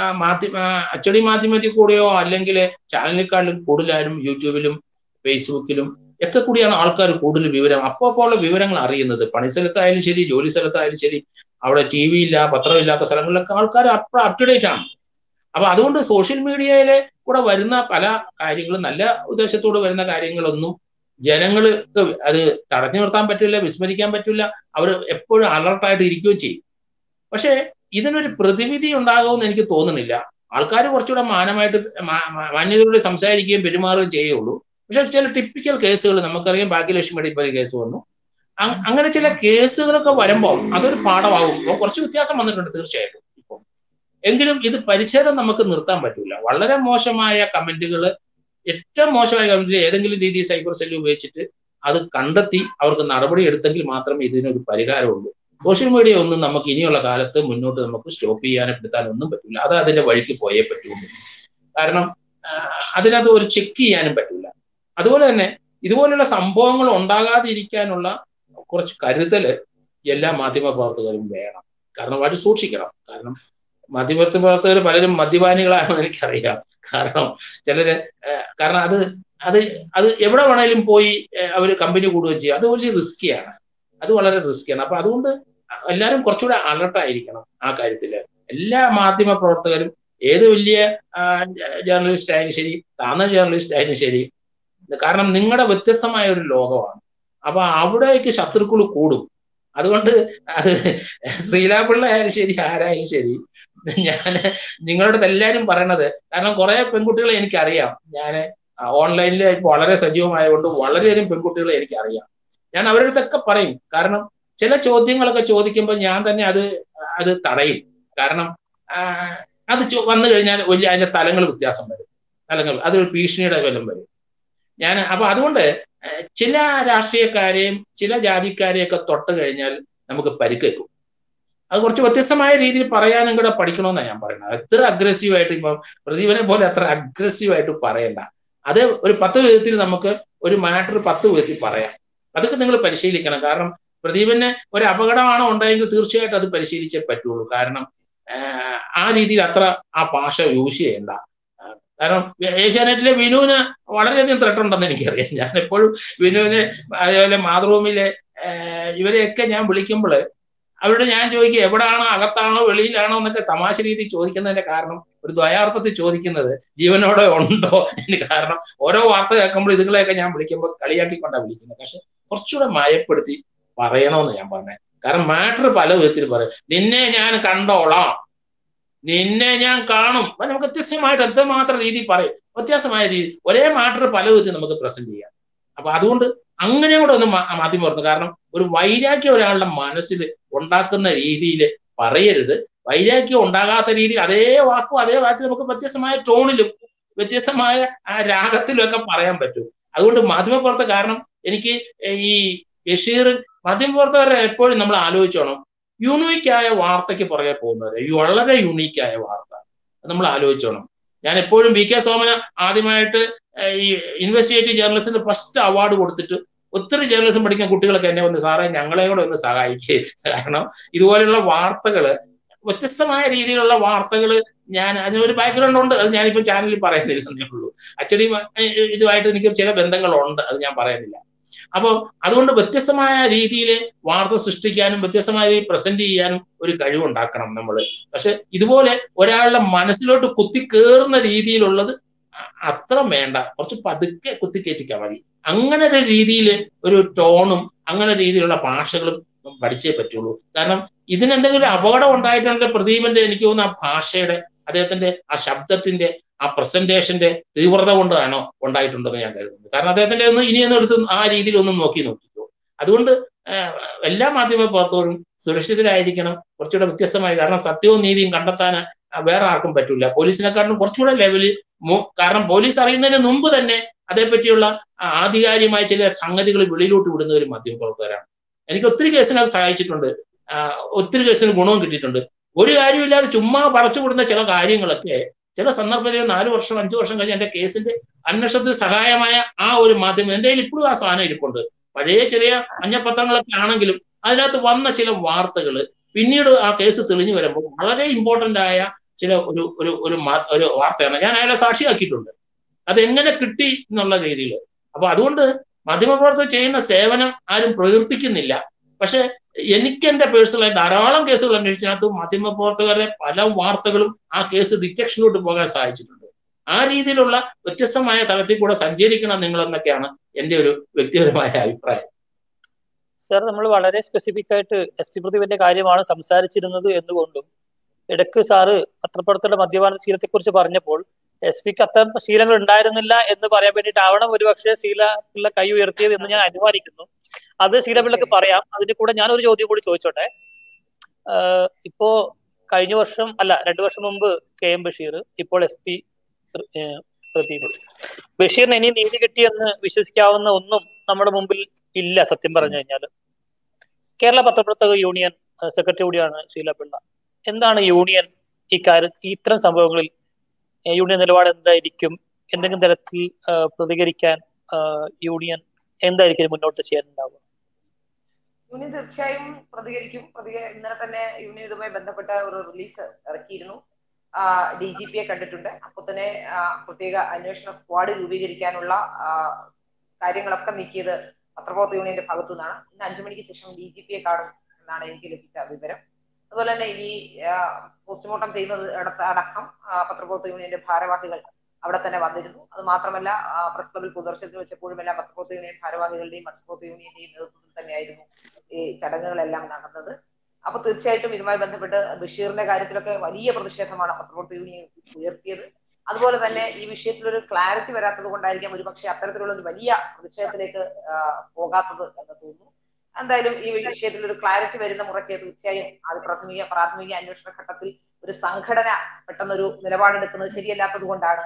അച്ചടി മാധ്യമത്തിൽ കൂടെയോ അല്ലെങ്കിൽ ചാനലിനെക്കാളും കൂടുതലാരും യൂട്യൂബിലും ഫേസ്ബുക്കിലും ഒക്കെ കൂടിയാണ് ആൾക്കാർ കൂടുതൽ വിവരം അപ്പോൾ വിവരങ്ങൾ അറിയുന്നത്. പണിസ്ഥലത്തായാലും ശരി, ജോലി സ്ഥലത്തായാലും ശരി, അവിടെ TV ഇല്ല, പത്രമില്ലാത്ത സ്ഥലങ്ങളിലൊക്കെ ആൾക്കാർ അപ്പോൾ അപ് ടു ഡേറ്റ് ആണ്. അപ്പൊ അതുകൊണ്ട് സോഷ്യൽ മീഡിയയിലെ കൂടെ വരുന്ന പല കാര്യങ്ങളും, നല്ല ഉദ്ദേശത്തോട് വരുന്ന കാര്യങ്ങളൊന്നും ജനങ്ങൾക്ക് അത് തടഞ്ഞു നിർത്താൻ പറ്റില്ല, വിസ്മരിക്കാൻ പറ്റില്ല. അവർ എപ്പോഴും അലർട്ടായിട്ട് ഇരിക്കുകയും ചെയ്യും. പക്ഷെ ഇതിനൊരു പ്രതിവിധി ഉണ്ടാകുമെന്ന് എനിക്ക് തോന്നുന്നില്ല. ആൾക്കാർ കുറച്ചുകൂടെ മാന്യതയോടെ സംസാരിക്കുകയും പെരുമാറുകയും ചെയ്യുള്ളൂ. പക്ഷെ ചില ടിപ്പിക്കൽ കേസുകൾ നമുക്കറിയാം. ഭാഗ്യലക്ഷ്മിയുടെ ഇപ്പോൾ ഒരു കേസ് വന്നു. അങ്ങനെ ചില കേസുകളൊക്കെ വരുമ്പോൾ അതൊരു പാഠമാകും. കുറച്ച് വ്യത്യാസം വന്നിട്ടുണ്ട് തീർച്ചയായിട്ടും. ഇപ്പം എങ്കിലും ഇത് പരിച്ഛേദം നമുക്ക് നിർത്താൻ പറ്റില്ല. വളരെ മോശമായ കമന്റുകൾ, ഏറ്റവും മോശമായ കമന്റിൽ ഏതെങ്കിലും രീതിയിൽ സൈബർ സെല്ല് ഉപയോഗിച്ചിട്ട് അത് കണ്ടെത്തി അവർക്ക് നടപടി എടുത്തെങ്കിൽ മാത്രമേ ഇതിനൊരു പരിഹാരമുള്ളൂ. സോഷ്യൽ മീഡിയ ഒന്നും നമുക്ക് ഇനിയുള്ള കാലത്ത് മുന്നോട്ട് നമുക്ക് സ്റ്റോപ്പ് ചെയ്യാനും പെടുത്താനൊന്നും പറ്റില്ല. അത് അതിന്റെ വഴിക്ക് പോയേ പറ്റുള്ളൂ. കാരണം അതിനകത്ത് ഒരു ചെക്ക് ചെയ്യാനും പറ്റില്ല. അതുപോലെ തന്നെ ഇതുപോലുള്ള സംഭവങ്ങൾ ഉണ്ടാകാതിരിക്കാനുള്ള കുറച്ച് കരുതല് എല്ലാ മാധ്യമ പ്രവർത്തകരും വേണം. കാരണം അവർ സൂക്ഷിക്കണം. കാരണം മാധ്യമ പ്രവർത്തകർ പലരും മദ്യപാനികളാണെന്ന് എനിക്കറിയാം. കാരണം കാരണം അത് എവിടെ വേണേലും പോയി അവർ കമ്പനി കൂടുകയും ചെയ്യും. അത് വലിയ റിസ്കിയാണ്. അത് വളരെ റിസ്കിയാണ്. അപ്പൊ അതുകൊണ്ട് എല്ലാവരും കുറച്ചുകൂടെ അലർട്ടായിരിക്കണം ആ കാര്യത്തില്. എല്ലാ മാധ്യമ പ്രവർത്തകരും, ഏത് വലിയ ജേർണലിസ്റ്റ് ആയാലും ശരി, താഴ്ന്ന ജേർണലിസ്റ്റ് ആയാലും ശരി, കാരണം നിങ്ങളുടെ വ്യത്യസ്തമായ ഒരു ലോകമാണ്. അപ്പൊ അവിടേക്ക് ശത്രുക്കൾ കൂടും. അതുകൊണ്ട് അത് ശ്രീലാപിള്ള ആയാലും ശരി, ആരായാലും ശരി, ഞാൻ നിങ്ങളോട് എല്ലാവരും പറയണത്, കാരണം കുറെ പെൺകുട്ടികളെ എനിക്കറിയാം. ഞാൻ ഓൺലൈനിൽ ഇപ്പോൾ വളരെ സജീവമായതുകൊണ്ട് വളരെയധികം പെൺകുട്ടികളെ എനിക്കറിയാം. ഞാൻ അവരുടെ അടുത്തൊക്കെ പറയും. കാരണം ചില ചോദ്യങ്ങളൊക്കെ ചോദിക്കുമ്പോൾ ഞാൻ തന്നെ അത് തടയും. കാരണം അത് വന്നു കഴിഞ്ഞാൽ വലിയ അതിന്റെ തലങ്ങൾ വ്യത്യാസം വരും. അതൊരു ഭീഷണിയുടെ ബലം വരും. അപ്പൊ അതുകൊണ്ട് ചില രാഷ്ട്രീയക്കാരെയും ചില ജാതിക്കാരെയൊക്കെ തൊട്ട് കഴിഞ്ഞാൽ നമുക്ക് പരിക്കേക്കും. അത് കുറച്ച് വ്യത്യസ്തമായ രീതിയിൽ പറയാനും കൂടെ പഠിക്കണമെന്നാണ് ഞാൻ പറയുന്നത്. എത്ര അഗ്രസീവായിട്ട്, ഇപ്പം പ്രദീപനെ പോലെ അത്ര അഗ്രസീവായിട്ട് പറയണ്ട. അത് ഒരു 10 വിധത്തിൽ നമുക്ക് ഒരു മാറ്റർ 10 വിധത്തിൽ പറയാം. അതൊക്കെ നിങ്ങൾ പരിശീലിക്കണം. കാരണം പ്രദീപന് ഒരു അപകടമാണോ ഉണ്ടായെങ്കിൽ തീർച്ചയായിട്ടും അത് പരിശീലിച്ചേ പറ്റുള്ളൂ. കാരണം ആ രീതിയിൽ അത്ര ആ ഭാഷ യൂസ് ചെയ്യണ്ട. കാരണം ഏഷ്യാനെറ്റിലെ വിനുവിന് വളരെയധികം ത്രെട്ടുണ്ടെന്ന് എനിക്കറിയാം. ഞാൻ എപ്പോഴും വിനുവിന്, അതേപോലെ മാതൃഭൂമിയിലെ ഇവരെയൊക്കെ ഞാൻ വിളിക്കുമ്പോൾ അവരോട് ഞാൻ ചോദിക്കുക എവിടാണോ, അകത്താണോ വെളിയിലാണോ എന്നൊക്കെ തമാശ രീതി ചോദിക്കുന്നതിന്റെ കാരണം, ഒരു ദ്വയാർത്ഥത്തിൽ ചോദിക്കുന്നത് ജീവനോടെ ഉണ്ടോ എന്ന്. കാരണം ഓരോ വാർത്ത കേൾക്കുമ്പോൾ ഇതുങ്ങളെയൊക്കെ ഞാൻ വിളിക്കുമ്പോൾ കളിയാക്കിക്കൊണ്ടാണ് വിളിക്കുന്നത്. പക്ഷെ കുറച്ചുകൂടെ മയപ്പെടുത്തി പറയണമെന്ന് ഞാൻ പറഞ്ഞത്. കാരണം മാറ്റർ പല വിധത്തിൽ പറയും. നിന്നെ ഞാൻ കണ്ടോളാം, നിന്നെ ഞാൻ കാണും, നമുക്ക് വ്യത്യസ്തമായിട്ട് എന്തുമാത്രം രീതി പറയും, വ്യത്യാസമായ രീതി, ഒരേ മാറ്റർ പല വിധത്തിൽ നമുക്ക് പ്രസന്റ് ചെയ്യാം. അപ്പൊ അതുകൊണ്ട് അങ്ങനെ കൂടെ ഒന്ന് മാധ്യമം പറഞ്ഞു. കാരണം ഒരു വൈരാഗ്യം ഒരാളുടെ മനസ്സിൽ ഉണ്ടാക്കുന്ന രീതിയിൽ പറയരുത്. വൈരാഗ്യം ഉണ്ടാകാത്ത രീതിയിൽ അതേ വാക്കും അതേ വാക്കിൽ നമുക്ക് വ്യത്യസ്തമായ ടോണിലും വ്യത്യസ്തമായ ആ രാഗത്തിലും ഒക്കെ പറയാൻ പറ്റും. അതുകൊണ്ട് മാധ്യമപ്രവർത്തക, കാരണം എനിക്ക് ഈ ബഷീർ, മാധ്യമപ്രവർത്തകരെ എപ്പോഴും നമ്മൾ ആലോചിച്ചോണം, യുണീക്കായ വാർത്തയ്ക്ക് പുറകെ പോകുന്നവരെ, വളരെ യുണീക്കായ വാർത്ത നമ്മൾ ആലോചിച്ചോണം. ഞാൻ എപ്പോഴും വി കെ സോമന ആദ്യമായിട്ട് ഈ ഇൻവെസ്റ്റിഗേറ്റീവ് ജേർണലിസ്റ്റിന് ഫസ്റ്റ് അവാർഡ് കൊടുത്തിട്ട് ഒത്തിരി ജേർണലിസം പഠിക്കുന്ന കുട്ടികളൊക്കെ എന്നെ വന്ന്, സാറേ ഞങ്ങളെ കൂടെ ഒന്ന് സഹായിക്കുക. കാരണം ഇതുപോലെയുള്ള വാർത്തകള്, വ്യത്യസ്തമായ രീതിയിലുള്ള വാർത്തകൾ, ഞാൻ അതിനൊരു ബാക്ക്ഗ്രൗണ്ട് ഉണ്ട്, അത് ഞാനിപ്പോൾ ചാനലിൽ പറയുന്നില്ലെന്നേ ഉള്ളൂ. അച്ചടി ഇതുമായിട്ട് എനിക്ക് ചില ബന്ധങ്ങളുണ്ട്, അത് ഞാൻ പറയുന്നില്ല. അപ്പോൾ അതുകൊണ്ട് വ്യത്യസ്തമായ രീതിയിൽ വാർത്ത സൃഷ്ടിക്കാനും വ്യത്യസ്തമായ രീതിയിൽ പ്രസന്റ് ചെയ്യാനും ഒരു കഴിവുണ്ടാക്കണം നമ്മൾ. പക്ഷെ ഇതുപോലെ ഒരാളുടെ മനസ്സിലോട്ട് കുത്തിക്കേറുന്ന രീതിയിലുള്ളത് അത്ര വേണ്ട, കുറച്ച് പതുക്കെ കുത്തിക്കയറ്റിക്കാൻ മതി. അങ്ങനെ ഒരു രീതിയിൽ ഒരു ടോണും അങ്ങനെ രീതിയിലുള്ള ഭാഷകളും പഠിച്ചേ പറ്റുള്ളൂ. കാരണം ഇതിനെന്തെങ്കിലും അപകടം ഉണ്ടായിട്ടുണ്ടെങ്കിൽ പ്രദീപന്റെ, എനിക്ക് തോന്നുന്നു ആ ഭാഷയുടെ, അദ്ദേഹത്തിന്റെ ആ ശബ്ദത്തിന്റെ ആ പ്രസന്റേഷന്റെ തീവ്രത കൊണ്ടാണോ ഉണ്ടായിട്ടുണ്ടെന്ന് ഞാൻ കരുതുന്നത്. കാരണം അദ്ദേഹത്തിന്റെ ഇനിയൊന്നും എടുത്ത് ആ രീതിയിൽ ഒന്നും നോക്കിക്കോ. അതുകൊണ്ട് എല്ലാ മാധ്യമ പ്രവർത്തകരും സുരക്ഷിതരായിരിക്കണം, കുറച്ചുകൂടെ വ്യത്യസ്തമായി. കാരണം സത്യവും നീതിയും കണ്ടെത്താൻ വേറെ ആർക്കും പറ്റില്ല. പോലീസിനെക്കാളും കുറച്ചുകൂടെ ലെവലിൽ, കാരണം പോലീസ് അറിയുന്നതിന് മുമ്പ് തന്നെ അതേപറ്റിയുള്ള ആധികാരികമായ ചില സംഗതികൾ വെളിയിലോട്ട് വിടുന്ന ഒരു മാധ്യമപ്രവർത്തകരാണ്. എനിക്ക് ഒത്തിരി കേസിന് അത് സഹായിച്ചിട്ടുണ്ട്, ഒത്തിരി കേസിന് ഗുണവും കിട്ടിയിട്ടുണ്ട്. ഒരു കാര്യമില്ലാതെ ചുമ്മാ പടച്ചുവിടുന്ന ചില കാര്യങ്ങളൊക്കെ ചില സന്ദർഭത്തിൽ 4 വർഷം 5 വർഷം കഴിഞ്ഞ് എന്റെ കേസിന്റെ അന്വേഷണത്തിന് സഹായമായ ആ ഒരു മാധ്യമം എന്റെ കയ്യിൽ ഇപ്പോഴും ആ സാധനം ഇരിപ്പുണ്ട്. പഴയ ചെറിയ മഞ്ഞപ്പത്രങ്ങളൊക്കെ ആണെങ്കിലും അതിനകത്ത് വന്ന ചില വാർത്തകൾ പിന്നീട് ആ കേസ് തെളിഞ്ഞു വരുമ്പോൾ വളരെ ഇമ്പോർട്ടന്റ് ആയ ചില ഒരു വാർത്തയാണ്. ഞാൻ അയാളെ സാക്ഷിയാക്കിയിട്ടുണ്ട്, അതെങ്ങനെ കിട്ടി എന്നുള്ള രീതിയിൽ. അപ്പൊ അതുകൊണ്ട് മാധ്യമപ്രവർത്തകർ ചെയ്യുന്ന സേവനം ആരും പ്രകീർത്തിക്കുന്നില്ല. പക്ഷെ എനിക്ക് എന്റെ പേഴ്സണലായി ധാരാളം കേസുകൾ അന്വേഷിച്ചതിനകത്ത് മാധ്യമപ്രവർത്തകരുടെ പല വാർത്തകളും ആ കേസ് ഡിറ്റക്ഷനിലോട്ട് പോകാൻ സഹായിച്ചിട്ടുണ്ട്. ആ രീതിയിലുള്ള വ്യത്യസ്തമായ തലത്തിൽ കൂടെ സഞ്ചരിക്കണം നിങ്ങളെന്നൊക്കെയാണ് എന്റെ ഒരു വ്യക്തിപരമായ അഭിപ്രായം. സാർ, നമ്മൾ വളരെ സ്പെസിഫിക് ആയിട്ട് എസ് ടി പ്രദീപിന്റെ കാര്യമാണ് സംസാരിച്ചിരുന്നത് എന്നുകൊണ്ടും ഇടയ്ക്ക് സാറ് പത്രപ്രവർത്തകരുടെ മദ്യപാന ശീലത്തെക്കുറിച്ച് പറഞ്ഞപ്പോൾ എസ് പിക്ക് അത്തരം ശീലങ്ങൾ ഉണ്ടായിരുന്നില്ല എന്ന് പറയാൻ വേണ്ടിയിട്ടാവണം ഒരുപക്ഷെ ശീലപിള്ള കൈ ഉയർത്തിയത് എന്ന് ഞാൻ അനുമാനിക്കുന്നു. അത് ശീലപിള്ളക്ക് പറയാം. അതിന്റെ കൂടെ ഞാനൊരു ചോദ്യം കൂടി ചോദിച്ചോട്ടെ. ഇപ്പോ കഴിഞ്ഞ വർഷം അല്ല 2 വർഷം മുമ്പ് KM ബഷീർ, ഇപ്പോൾ SP പ്രദീപ്. ബഷീറിന് ഇനി നീതി കിട്ടിയെന്ന് വിശ്വസിക്കാവുന്ന ഒന്നും നമ്മുടെ മുമ്പിൽ ഇല്ല. സത്യം പറഞ്ഞു കഴിഞ്ഞാൽ കേരള പത്രപ്രവർത്തക യൂണിയൻ സെക്രട്ടറി കൂടിയാണ് ശീലപിള്ള. എന്താണ് യൂണിയൻ ഇത്തരം സംഭവങ്ങളിൽ യൂണിയൻ നിലപാട് എന്തായിരിക്കും? എന്തെങ്കിലും തരത്തിൽ പ്രതികരിക്കാൻ യൂണിയൻ എന്തായിരിക്കും മുന്നോട്ട് ചെയ്യാനുണ്ടാവുക? യൂണിയൻ തീർച്ചയായും പ്രതികരിക്കും. ഇന്നലെ തന്നെ യൂണിയൻ ഇതുമായി ബന്ധപ്പെട്ട ഒരു റിലീസ് ഇറക്കിയിരുന്നു. DGPയെ കണ്ടിട്ടുണ്ട്. അപ്പോൾ തന്നെ പ്രത്യേക അന്വേഷണ സ്ക്വാഡ് രൂപീകരിക്കാനുള്ള കാര്യങ്ങളൊക്കെ നീക്കിയത് പത്രപ്രവർത്തക യൂണിയന്റെ ഭാഗത്തു നിന്നാണ്. ഇന്ന് 5 മണിക്ക് ശേഷം DGPയെ കാണും എന്നാണ് എനിക്ക് ലഭിച്ച വിവരം. അതുപോലെ തന്നെ ഈ പോസ്റ്റ്മോർട്ടം ചെയ്യുന്നത് അടക്കം പത്രപ്രവർത്തക യൂണിയന്റെ ഭാരവാഹികൾ അവിടെ തന്നെ വന്നിരുന്നു. അത് മാത്രമല്ല പ്രസ് ക്ലബിൽ പൊതുദർശനത്തിൽ വെച്ചപ്പോഴും എല്ലാ പത്രപ്രവർത്തക യൂണിയൻ ഭാരവാഹികളുടെയും പത്രപ്രവർത്തക യൂണിയന്റെയും നേതൃത്വത്തിൽ തന്നെയായിരുന്നു ഈ ചടങ്ങുകളെല്ലാം നടന്നത്. അപ്പൊ തീർച്ചയായിട്ടും ഇതുമായി ബന്ധപ്പെട്ട് ബഷീറിന്റെ കാര്യത്തിലൊക്കെ വലിയ പ്രതിഷേധമാണ് പത്രപ്രവർത്തക യൂണിയൻ ഉയർത്തിയത്. അതുപോലെ തന്നെ ഈ വിഷയത്തിൽ ഒരു ക്ലാരിറ്റി വരാത്തത് കൊണ്ടായിരിക്കാം ഒരുപക്ഷെ അത്തരത്തിലുള്ള ഒരു വലിയ പ്രതിഷേധത്തിലേക്ക് പോകാത്തത് എന്ന് തോന്നുന്നു. എന്തായാലും ഈ വിഷയത്തിൽ ഒരു ക്ലാരിറ്റി വരുന്ന മുറയ്ക്ക് തീർച്ചയായും അത് പ്രാഥമിക അന്വേഷണ ഘട്ടത്തിൽ ഒരു സംഘടന പെട്ടെന്നൊരു നിലപാടെടുക്കുന്നത് ശരിയല്ലാത്തത് കൊണ്ടാണ്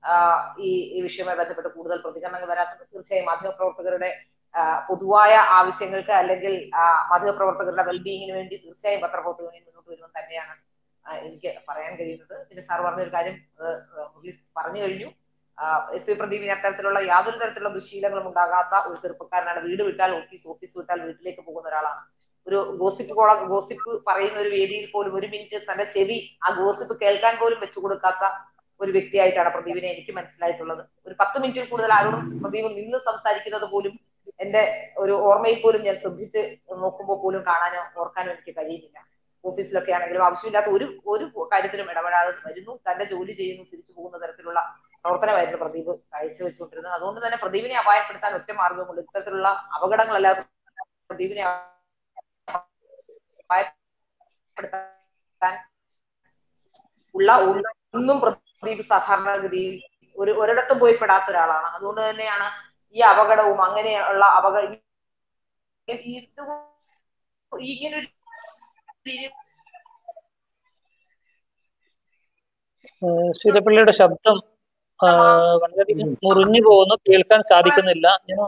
ഈ വിഷയവുമായി ബന്ധപ്പെട്ട് കൂടുതൽ പ്രതികരണങ്ങൾ വരാത്തത്. തീർച്ചയായും മാധ്യമപ്രവർത്തകരുടെ പൊതുവായ ആവശ്യങ്ങൾക്ക് അല്ലെങ്കിൽ മാധ്യമപ്രവർത്തകരുടെ വെൽബീയിങ്ങിന് വേണ്ടി തീർച്ചയായും പത്രപ്രവർത്തക യൂണിയൻ മുന്നോട്ട് വരുമെന്ന് തന്നെയാണ് എനിക്ക് പറയാൻ കഴിയുന്നത്. പിന്നെ സാർ പറഞ്ഞൊരു കാര്യം പറഞ്ഞു കഴിഞ്ഞു. SP പ്രദീപിന് അത്തരത്തിലുള്ള യാതൊരു തരത്തിലുള്ള ദുശീലങ്ങളും ഉണ്ടാകാത്ത ഒരു ചെറുപ്പക്കാരനാണ്. വീട് വിട്ടാൽ ഓഫീസ് വിട്ടാൽ വീട്ടിലേക്ക് പോകുന്ന ഒരാളാണ്. ഒരു ഗോസിപ്പ് പറയുന്ന ഒരു വേദിയിൽ പോലും 1 മിനിറ്റ് തന്റെ ചെവി ആ ഗോസിപ്പ് കേൾക്കാൻ പോലും വെച്ചു കൊടുക്കാത്ത ഒരു വ്യക്തിയായിട്ടാണ് പ്രദീപിനെ എനിക്ക് മനസ്സിലായിട്ടുള്ളത്. ഒരു 10 മിനിറ്റിൽ കൂടുതൽ ആരോടും പ്രദീപ് നിന്ന് സംസാരിക്കുന്നത് പോലും എന്റെ ഒരു ഓർമ്മയിൽ പോലും ഞാൻ ശ്രദ്ധിച്ച് നോക്കുമ്പോൾ പോലും കാണാനോ ഓർക്കാനോ എനിക്ക് കഴിയുന്നില്ല. ഓഫീസിലൊക്കെ ആണെങ്കിലും ആവശ്യമില്ലാത്ത ഒരു കാര്യത്തിലും ഇടപെടാതെ വരുന്നു, തന്റെ ജോലി ചെയ്യുന്നു, തിരിച്ചു പോകുന്ന തരത്തിലുള്ള പ്രവർത്തനമായിരുന്നു പ്രദീപ് കാഴ്ചവെച്ചുകൊണ്ടിരുന്നത്. അതുകൊണ്ട് തന്നെ പ്രദീപിനെ അപായപ്പെടുത്താൻ ഒറ്റ മാർഗമുള്ളൂ. ഇത്തരത്തിലുള്ള അപകടങ്ങളല്ലാതെ പ്രദീപിനെ അപായപ്പെടുത്താൻ ഉള്ള ഒന്നും പ്രദീപ് സാധാരണഗതിയിൽ ഒരിടത്തും പോയി പെടാത്ത ഒരാളാണ്. അതുകൊണ്ട് തന്നെയാണ് ഈ അപകടവും അങ്ങനെയുള്ള ഇങ്ങനൊരു ശ്രീധരപിള്ളയുടെ ശബ്ദം വളരെയധികം മുറിഞ്ഞു പോകുന്നു, കേൾക്കാൻ സാധിക്കുന്നില്ല.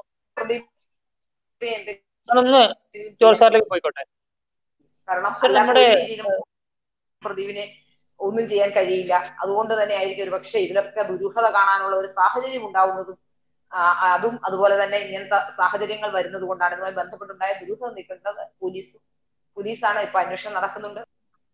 ഞാനൊന്ന് ജോർജ് സാറിലേക്ക് പോയിക്കോട്ടെ. കാരണം നമ്മുടെ പ്രദീപിനെ ഒന്നും ചെയ്യാൻ കഴിയില്ല. അതുകൊണ്ട് തന്നെ ആയിരിക്കും ഒരു പക്ഷേ ഇതിലൊക്കെ ദുരൂഹത കാണാനുള്ള ഒരു സാഹചര്യം ഉണ്ടാവുന്നതും അതും അതുപോലെ തന്നെ ഇങ്ങനത്തെ സാഹചര്യങ്ങൾ വരുന്നത് കൊണ്ടാണ്. ഇതുമായി ബന്ധപ്പെട്ടുണ്ടായ ദുരൂഹത നീക്കേണ്ടത് പോലീസാണ്. ഇപ്പൊ അന്വേഷണം നടക്കുന്നുണ്ട്.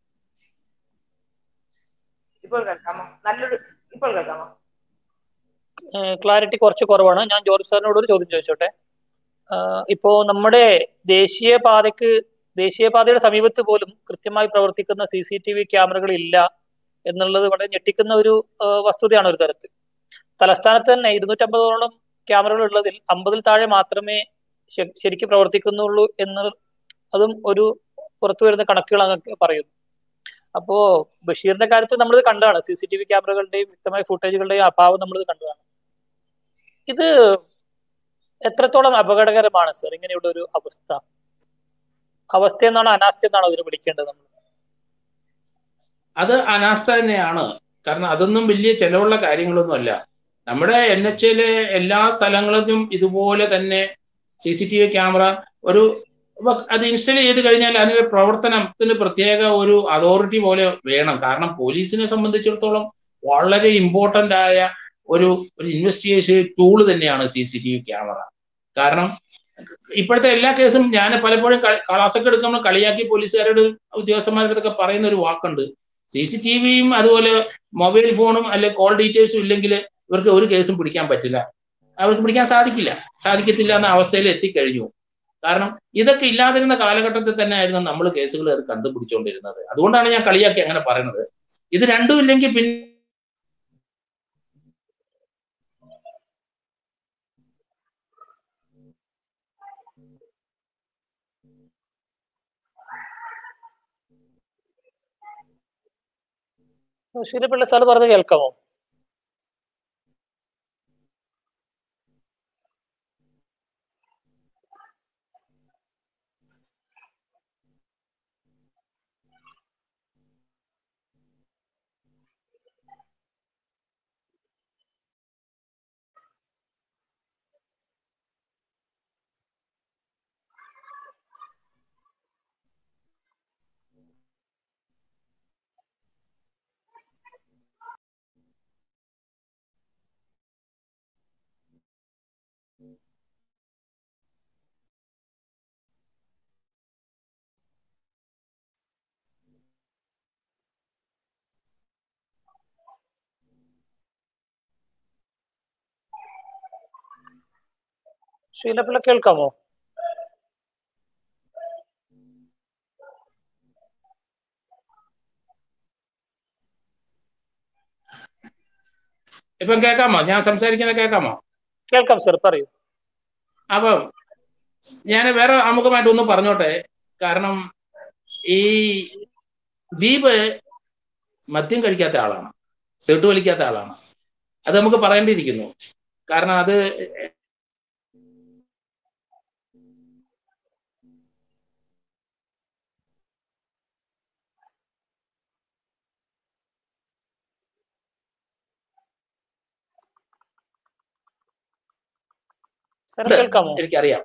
ഇപ്പോൾ കേൾക്കാമോ? ഇപ്പോൾ കേൾക്കാമോ? ക്ലാരിറ്റി കുറച്ച് കുറവാണ്. ഞാൻ ജോർജ് സാറിനോട് ഒരു ചോദ്യം ചോദിച്ചോട്ടെ. ഇപ്പോ നമ്മുടെ ദേശീയപാതയുടെ സമീപത്ത് പോലും കൃത്യമായി പ്രവർത്തിക്കുന്ന CCTV ക്യാമറകൾ ഇല്ല എന്നുള്ളത് വളരെ ഞെട്ടിക്കുന്ന ഒരു വസ്തുതയാണ് ഒരു തരത്തിൽ. തലസ്ഥാനത്ത് തന്നെ 250ഓളം ക്യാമറകൾ ഉള്ളതിൽ 50-ൽ താഴെ മാത്രമേ ശരിക്കും പ്രവർത്തിക്കുന്നുള്ളൂ എന്ന് അതും ഒരു പുറത്തു വരുന്ന കണക്കുകൾ അങ്ങ് പറയുന്നു. അപ്പോ ബഷീറിന്റെ കാര്യത്തിൽ നമ്മളിത് കണ്ടതാണ്. CCTV ക്യാമറകളുടെയും വ്യക്തമായ ഫുട്ടേജുകളുടെയും അഭാവം നമ്മളിത് കണ്ടതാണ്. ഇത് എത്രത്തോളം അപകടകരമാണ് സർ ഇങ്ങനെയുള്ള ഒരു അവസ്ഥ എന്നാണോ അനാസ്ഥ എന്നാണോ അതിന് വിളിക്കേണ്ടത്? അത് അനാസ്ഥ തന്നെയാണ്. കാരണം അതൊന്നും വലിയ ചെലവുള്ള കാര്യങ്ങളൊന്നും അല്ല. നമ്മുടെ NHലെ എല്ലാ സ്ഥലങ്ങളിലും ഇതുപോലെ തന്നെ CCTV ക്യാമറ അത് ഇൻസ്റ്റോൾ ചെയ്ത് കഴിഞ്ഞാൽ അതിന്റെ പ്രവർത്തനത്തിന് പ്രത്യേക ഒരു അതോറിറ്റി പോലെ വേണം. കാരണം പോലീസിനെ സംബന്ധിച്ചിടത്തോളം വളരെ ഇമ്പോർട്ടന്റ് ആയ ഒരു ഇൻവെസ്റ്റിഗേഷൻ ടൂള് തന്നെയാണ് CCTV ക്യാമറ. കാരണം ഇപ്പോഴത്തെ എല്ലാ കേസും ഞാൻ പലപ്പോഴും ക്ലാസ്സൊക്കെ എടുക്കുമ്പോൾ കളിയാക്കി പോലീസുകാരോട് ഉദ്യോഗസ്ഥന്മാരുടെ അടുത്തൊക്കെ പറയുന്ന ഒരു വാക്കുണ്ട്. CCTVയും അതുപോലെ മൊബൈൽ ഫോണും അല്ലെ കോൾ ഡീറ്റെയിൽസും ഇല്ലെങ്കിൽ ഇവർക്ക് ഒരു കേസും പിടിക്കാൻ പറ്റില്ല. അവർക്ക് പിടിക്കാൻ സാധിക്കത്തില്ല എന്ന അവസ്ഥയിൽ എത്തിക്കഴിഞ്ഞു. കാരണം ഇതൊക്കെ ഇല്ലാതിരുന്ന കാലഘട്ടത്തിൽ തന്നെ ആയിരുന്നു നമ്മൾ കേസുകൾ അത് കണ്ടുപിടിച്ചുകൊണ്ടിരുന്നത്. അതുകൊണ്ടാണ് ഞാൻ കളിയാക്കി അങ്ങനെ പറയുന്നത്. ഇത് രണ്ടും ഇല്ലെങ്കിൽ പിന്നെ ശ്രീധരപിള്ള സാർ പറഞ്ഞത് കേൾക്കാമോ? ശ്രീധരപിള്ള കേൾക്കാമോ? ഇപ്പം കേൾക്കാമോ? ഞാൻ സംസാരിക്കുന്നത് കേൾക്കാമോ? കേൾക്കാം സർ, പറയൂ. അപ്പം ഞാൻ വേറെ ആമുഖമായിട്ടൊന്ന് പറഞ്ഞോട്ടെ. കാരണം ഈ ദീപ് മദ്യം കഴിക്കാത്ത ആളാണ്, സിഗരറ്റ് വലിക്കാത്ത ആളാണ്. അത് നമുക്ക് പറയേണ്ടിയിരിക്കുന്നു. കാരണം അത് എനിക്കറിയാം.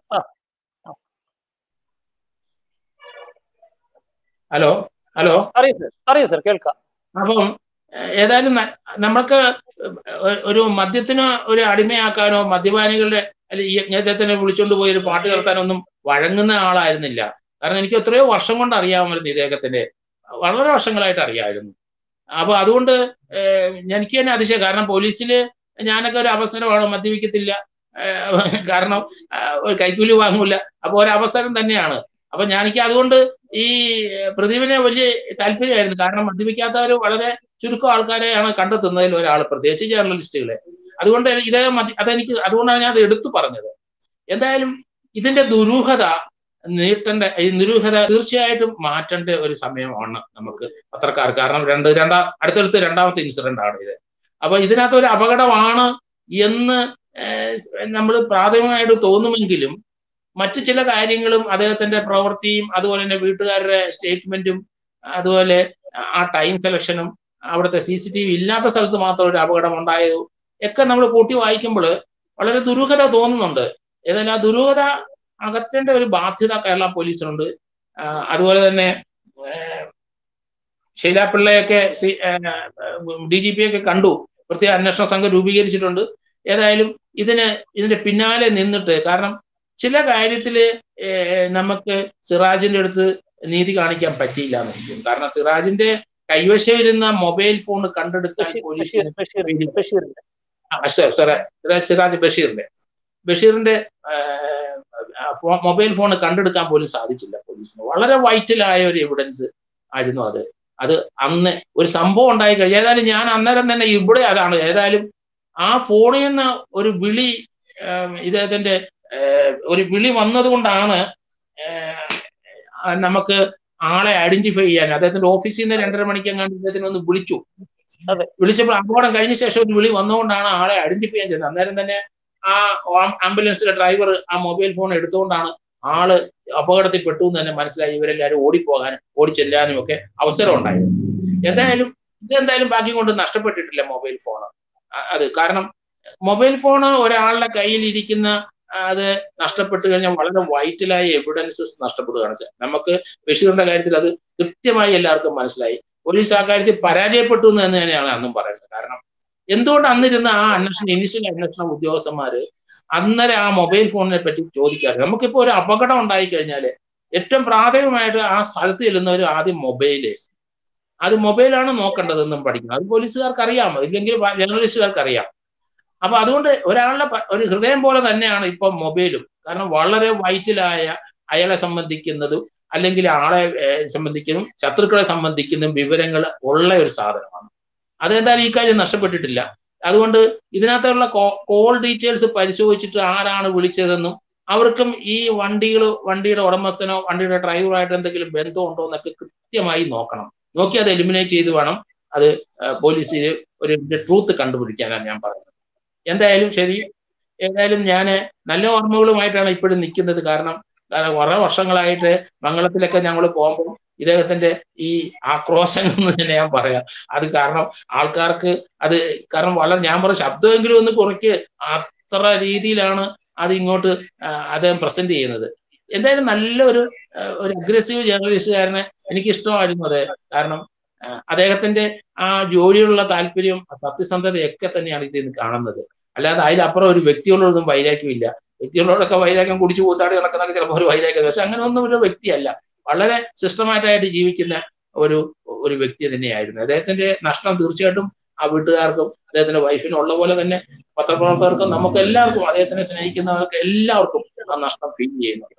ഹലോ അറിയൂ സർ, കേൾക്കാം. അപ്പം ഏതായാലും നമ്മൾക്ക് ഒരു മദ്യത്തിന് ഒരു അടിമയാക്കാനോ മദ്യപാനികളുടെ ഇദ്ദേഹത്തിനെ വിളിച്ചുകൊണ്ട് പോയി ഒരു പാട്ട് കേൾക്കാനൊന്നും വഴങ്ങുന്ന ആളായിരുന്നില്ല. കാരണം എനിക്ക് എത്രയോ വർഷം കൊണ്ട് അറിയാമായിരുന്നു ഇദ്ദേഹത്തിന്റെ, വളരെ വർഷങ്ങളായിട്ട് അറിയാമായിരുന്നു. അപ്പൊ അതുകൊണ്ട് എനിക്ക് തന്നെ അതിശയം. കാരണം പോലീസില് ഞാനൊക്കെ ഒരു അവസരമാണ്, മദ്യപിക്കത്തില്ല, കാരണം ഒരു കൈക്കൂലി വാങ്ങൂല, അപ്പൊ ഒരവസരം തന്നെയാണ്. അപ്പൊ എനിക്ക് അതുകൊണ്ട് ഈ പ്രദീപിനെ വലിയ താല്പര്യമായിരുന്നു. കാരണം മദ്യപിക്കാത്തവർ വളരെ ചുരുക്കം ആൾക്കാരെയാണ് കണ്ടെത്തുന്നതിൽ ഒരാൾ, പ്രത്യേകിച്ച് ജേർണലിസ്റ്റുകളെ. അതുകൊണ്ട് അതെനിക്ക് അതുകൊണ്ടാണ് ഞാൻ അത് എടുത്തു പറഞ്ഞത്. എന്തായാലും ഇതിന്റെ ദുരൂഹത ഈ ദുരൂഹത തീർച്ചയായിട്ടും മാറ്റേണ്ട ഒരു സമയമാണ് നമുക്ക് പത്രക്കാർ. കാരണം അടുത്തടുത്ത് രണ്ടാമത്തെ ഇൻസിഡന്റ് ആണ് ഇത്. അപ്പൊ ഇതിനകത്ത് ഒരു അപകടമാണ് എന്ന് നമ്മൾ പ്രാഥമികമായിട്ട് തോന്നുമെങ്കിലും മറ്റു ചില കാര്യങ്ങളും അദ്ദേഹത്തിന്റെ പ്രവൃത്തിയും അതുപോലെ തന്നെ വീട്ടുകാരുടെ സ്റ്റേറ്റ്മെന്റും അതുപോലെ ആ ടൈം സെലക്ഷനും അവിടുത്തെ CCTV ഇല്ലാത്ത സ്ഥലത്ത് മാത്രം ഒരു അപകടം ഉണ്ടായതും ഒക്കെ നമ്മൾ കൂട്ടി വായിക്കുമ്പോൾ വളരെ ദുരൂഹത തോന്നുന്നുണ്ട്. ഏതായാലും ആ ദുരൂഹത അകത്തേണ്ട ഒരു ബാധ്യത കേരള പോലീസിനുണ്ട്. അതുപോലെ തന്നെ ശൈലാപിള്ളയൊക്കെ DGP ഒക്കെ കണ്ടു, പ്രത്യേക അന്വേഷണ സംഘം രൂപീകരിച്ചിട്ടുണ്ട്. ഏതായാലും ഇതിന്റെ പിന്നാലെ നിന്നിട്ട്, കാരണം ചില കാര്യത്തില് നമുക്ക് സിറാജിന്റെ അടുത്ത് നീതി കാണിക്കാൻ പറ്റിയില്ല എന്ന് എനിക്ക്. കാരണം സിറാജിന്റെ കൈവശം ഇരുന്ന മൊബൈൽ ഫോൺ കണ്ടെടുക്കാൻ പോലീസിന് സിറാജ് ബഷീറിന്റെ മൊബൈൽ ഫോൺ കണ്ടെടുക്കാൻ പോലും സാധിച്ചില്ല പോലീസിന്. വളരെ വൈറ്റലായ ഒരു എവിഡൻസ് ആയിരുന്നു അത് അന്ന് ഒരു സംഭവം ഉണ്ടായി കഴിഞ്ഞു. ഏതായാലും ഞാൻ അന്നേരം തന്നെ ഇവിടെ അതാണ്, ഏതായാലും ആ ഫോണിൽ നിന്ന് ഒരു വിളി, ഇദ്ദേഹത്തിന്റെ ഒരു വിളി വന്നതുകൊണ്ടാണ് നമുക്ക് ആളെ ഐഡന്റിഫൈ ചെയ്യാൻ. അദ്ദേഹത്തിന്റെ ഓഫീസിൽ നിന്ന് 2:30 മണിക്ക് എങ്ങാണ്ട് ഇദ്ദേഹത്തിന് ഒന്ന് വിളിച്ചപ്പോൾ അപകടം കഴിഞ്ഞ ശേഷം ഒരു വിളി വന്നുകൊണ്ടാണ് ആളെ ഐഡന്റിഫൈ ചെയ്യാൻ ചെയ്യുന്നത്. അന്നേരം തന്നെ ആ ആംബുലൻസിലെ ഡ്രൈവർ ആ മൊബൈൽ ഫോൺ എടുത്തുകൊണ്ടാണ് ആള് അപകടത്തിൽ പെട്ടു എന്ന് തന്നെ മനസ്സിലായി. ഇവരെല്ലാവരും ഓടിച്ചെല്ലാനും ഒക്കെ അവസരം ഉണ്ടായിരുന്നു. ഇതെന്തായാലും ഭാഗ്യം കൊണ്ട് നഷ്ടപ്പെട്ടിട്ടില്ല മൊബൈൽ ഫോൺ. അത് കാരണം മൊബൈൽ ഫോൺ ഒരാളുടെ കയ്യിൽ ഇരിക്കുന്ന അത് നഷ്ടപ്പെട്ടു കഴിഞ്ഞാൽ വളരെ വൈറ്റലായ എവിഡൻസസ് നഷ്ടപ്പെടുകയാണ്. നമുക്ക് ബഷീറിന്റെ കാര്യത്തിൽ അത് കൃത്യമായി എല്ലാവർക്കും മനസ്സിലായി. പോലീസ് ആ കാര്യത്തിൽ പരാജയപ്പെട്ടു എന്ന് തന്നെയാണ് അന്നും പറയുന്നത്. കാരണം എന്തുകൊണ്ട് അന്നിരുന്ന ആ ഇനിഷ്യൽ അന്വേഷണ ഉദ്യോഗസ്ഥന്മാര് അന്നേരം ആ മൊബൈൽ ഫോണിനെ പറ്റി ചോദിക്കാറ്? നമുക്കിപ്പോ ഒരു അപകടം ഉണ്ടായി കഴിഞ്ഞാല് ഏറ്റവും പ്രാഥമികമായിട്ട് ആ സ്ഥലത്ത് ചെല്ലുന്നവർ ആദ്യം മൊബൈലാണ് നോക്കേണ്ടതെന്നും പഠിക്കണം. അത് പോലീസുകാർക്ക് അറിയാം, ഇല്ലെങ്കിൽ ജേർണലിസ്റ്റുകാർക്ക് അറിയാം. അപ്പൊ അതുകൊണ്ട് ഒരാളുടെ ഒരു ഹൃദയം പോലെ തന്നെയാണ് ഇപ്പൊ മൊബൈലും. കാരണം വളരെ വൈറ്റലായ അയാളെ സംബന്ധിക്കുന്നതും അല്ലെങ്കിൽ ആളെ സംബന്ധിക്കുന്നതും ശത്രുക്കളെ സംബന്ധിക്കുന്നതും വിവരങ്ങൾ ഉള്ള ഒരു സാധനമാണ്. അതെന്തായാലും ഈ കാര്യം നഷ്ടപ്പെട്ടിട്ടില്ല. അതുകൊണ്ട് ഇതിനകത്തുള്ള കോൾ ഡീറ്റെയിൽസ് പരിശോധിച്ചിട്ട് ആരാണ് വിളിച്ചതെന്നും അവർക്കും ഈ വണ്ടിയുടെ ഉടമസ്ഥനോ വണ്ടിയുടെ ഡ്രൈവറായിട്ട് എന്തെങ്കിലും ബന്ധമുണ്ടോ എന്നൊക്കെ കൃത്യമായി നോക്കണം. നോക്കി അത് എലിമിനേറ്റ് ചെയ്ത് വേണം അത് പോലീസിൽ ഒരു ട്രൂത്ത് കണ്ടുപിടിക്കാനാണ് ഞാൻ പറയുന്നത്. എന്തായാലും ശരി, ഏതായാലും ഞാൻ നല്ല ഓർമ്മകളുമായിട്ടാണ് ഇപ്പോഴും നിൽക്കുന്നത്. കാരണം വളരെ വർഷങ്ങളായിട്ട് മംഗളത്തിലൊക്കെ ഞങ്ങൾ പോകുമ്പോൾ ഇദ്ദേഹത്തിന്റെ ഈ ആക്രോശങ്ങൾ എന്ന് തന്നെ ഞാൻ പറയാം. അത് കാരണം ആൾക്കാർക്ക് അത് കാരണം ഞാൻ പറഞ്ഞ ശബ്ദമെങ്കിലും ഒന്ന് കുറയ്ക്ക്, അത്ര രീതിയിലാണ് അത് ഇങ്ങോട്ട് അദ്ദേഹം പ്രസന്റ് ചെയ്യുന്നത്. എന്തായാലും നല്ലൊരു അഗ്രസീവ് ജേർണലിസ്റ്റുകാരനെ എനിക്ക് ഇഷ്ടമായിരുന്നു അത്. കാരണം അദ്ദേഹത്തിന്റെ ആ ജോലിയുള്ള താല്പര്യം, സത്യസന്ധതയൊക്കെ തന്നെയാണ് ഇതിൽ നിന്ന് കാണുന്നത്. അല്ലാതെ അതിലപ്പുറം ഒരു വ്യക്തികളോടൊന്നും വൈരാഗ്യമില്ല. വ്യക്തികളോടൊക്കെ വൈരാഗ്യം കുടിച്ചു കൂത്താടി നടക്കുന്നതൊക്കെ ചിലപ്പോൾ ഒരു വൈരാഗ്യം, പക്ഷെ അങ്ങനെ ഒന്നും ഒരു വ്യക്തിയല്ല. വളരെ സിസ്റ്റമാറ്റായിട്ട് ജീവിക്കുന്ന ഒരു വ്യക്തി തന്നെയായിരുന്നു. അദ്ദേഹത്തിന്റെ നഷ്ടം തീർച്ചയായിട്ടും ആ വീട്ടുകാർക്കും അദ്ദേഹത്തിന്റെ വൈഫിനും ഉള്ള പോലെ തന്നെ പത്രപ്രവർത്തകർക്കും നമുക്ക് എല്ലാവർക്കും അദ്ദേഹത്തിനെ സ്നേഹിക്കുന്നവർക്ക് എല്ലാവർക്കും ആ നഷ്ടം ഫീൽ ചെയ്യുന്നുണ്ട്.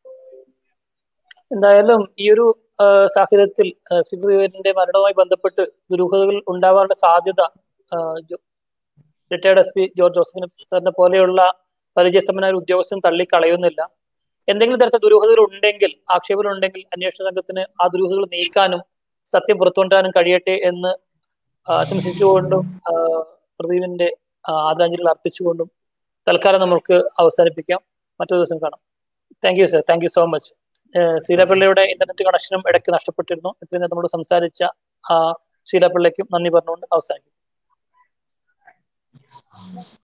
എന്തായാലും ഈ ഒരു സാഹചര്യത്തിൽ ശ്രീപ്രദീപിന്റെ മരണവുമായി ബന്ധപ്പെട്ട് ദുരൂഹതകൾ ഉണ്ടാവാനുള്ള സാധ്യത റിട്ടയർഡ് SP ജോർജ് ജോസഫ് സാറിനെ പോലെയുള്ള പരിചയസമ്പന്നമായ ഉദ്യോഗസ്ഥൻ തള്ളിക്കളയുന്നില്ല. എന്തെങ്കിലും തരത്തിൽ ദുരൂഹതകൾ ഉണ്ടെങ്കിൽ, ആക്ഷേപങ്ങൾ ഉണ്ടെങ്കിൽ അന്വേഷണ സംഘത്തിന് ആ ദുരൂഹതകൾ നീക്കാനും സത്യം പുറത്തുകൊണ്ടുവരാനും കഴിയട്ടെ എന്ന് ആശംസിച്ചുകൊണ്ടും പ്രദീപിന്റെ ആദരാഞ്ജലികൾ അർപ്പിച്ചുകൊണ്ടും തൽക്കാലം നമുക്ക് അവസാനിപ്പിക്കാം. മറ്റൊരു ദിവസം കാണാം. Thank you sir, thank you so much. ശീലപിള്ളയുടെ ഇന്റർനെറ്റ് കണക്ഷനും ഇടയ്ക്ക് നഷ്ടപ്പെട്ടിരുന്നു. ഇത്രയും നമ്മളോട് സംസാരിച്ച ശീലപിള്ളയ്ക്കും നന്ദി പറഞ്ഞുകൊണ്ട് അവസാനിക്കും.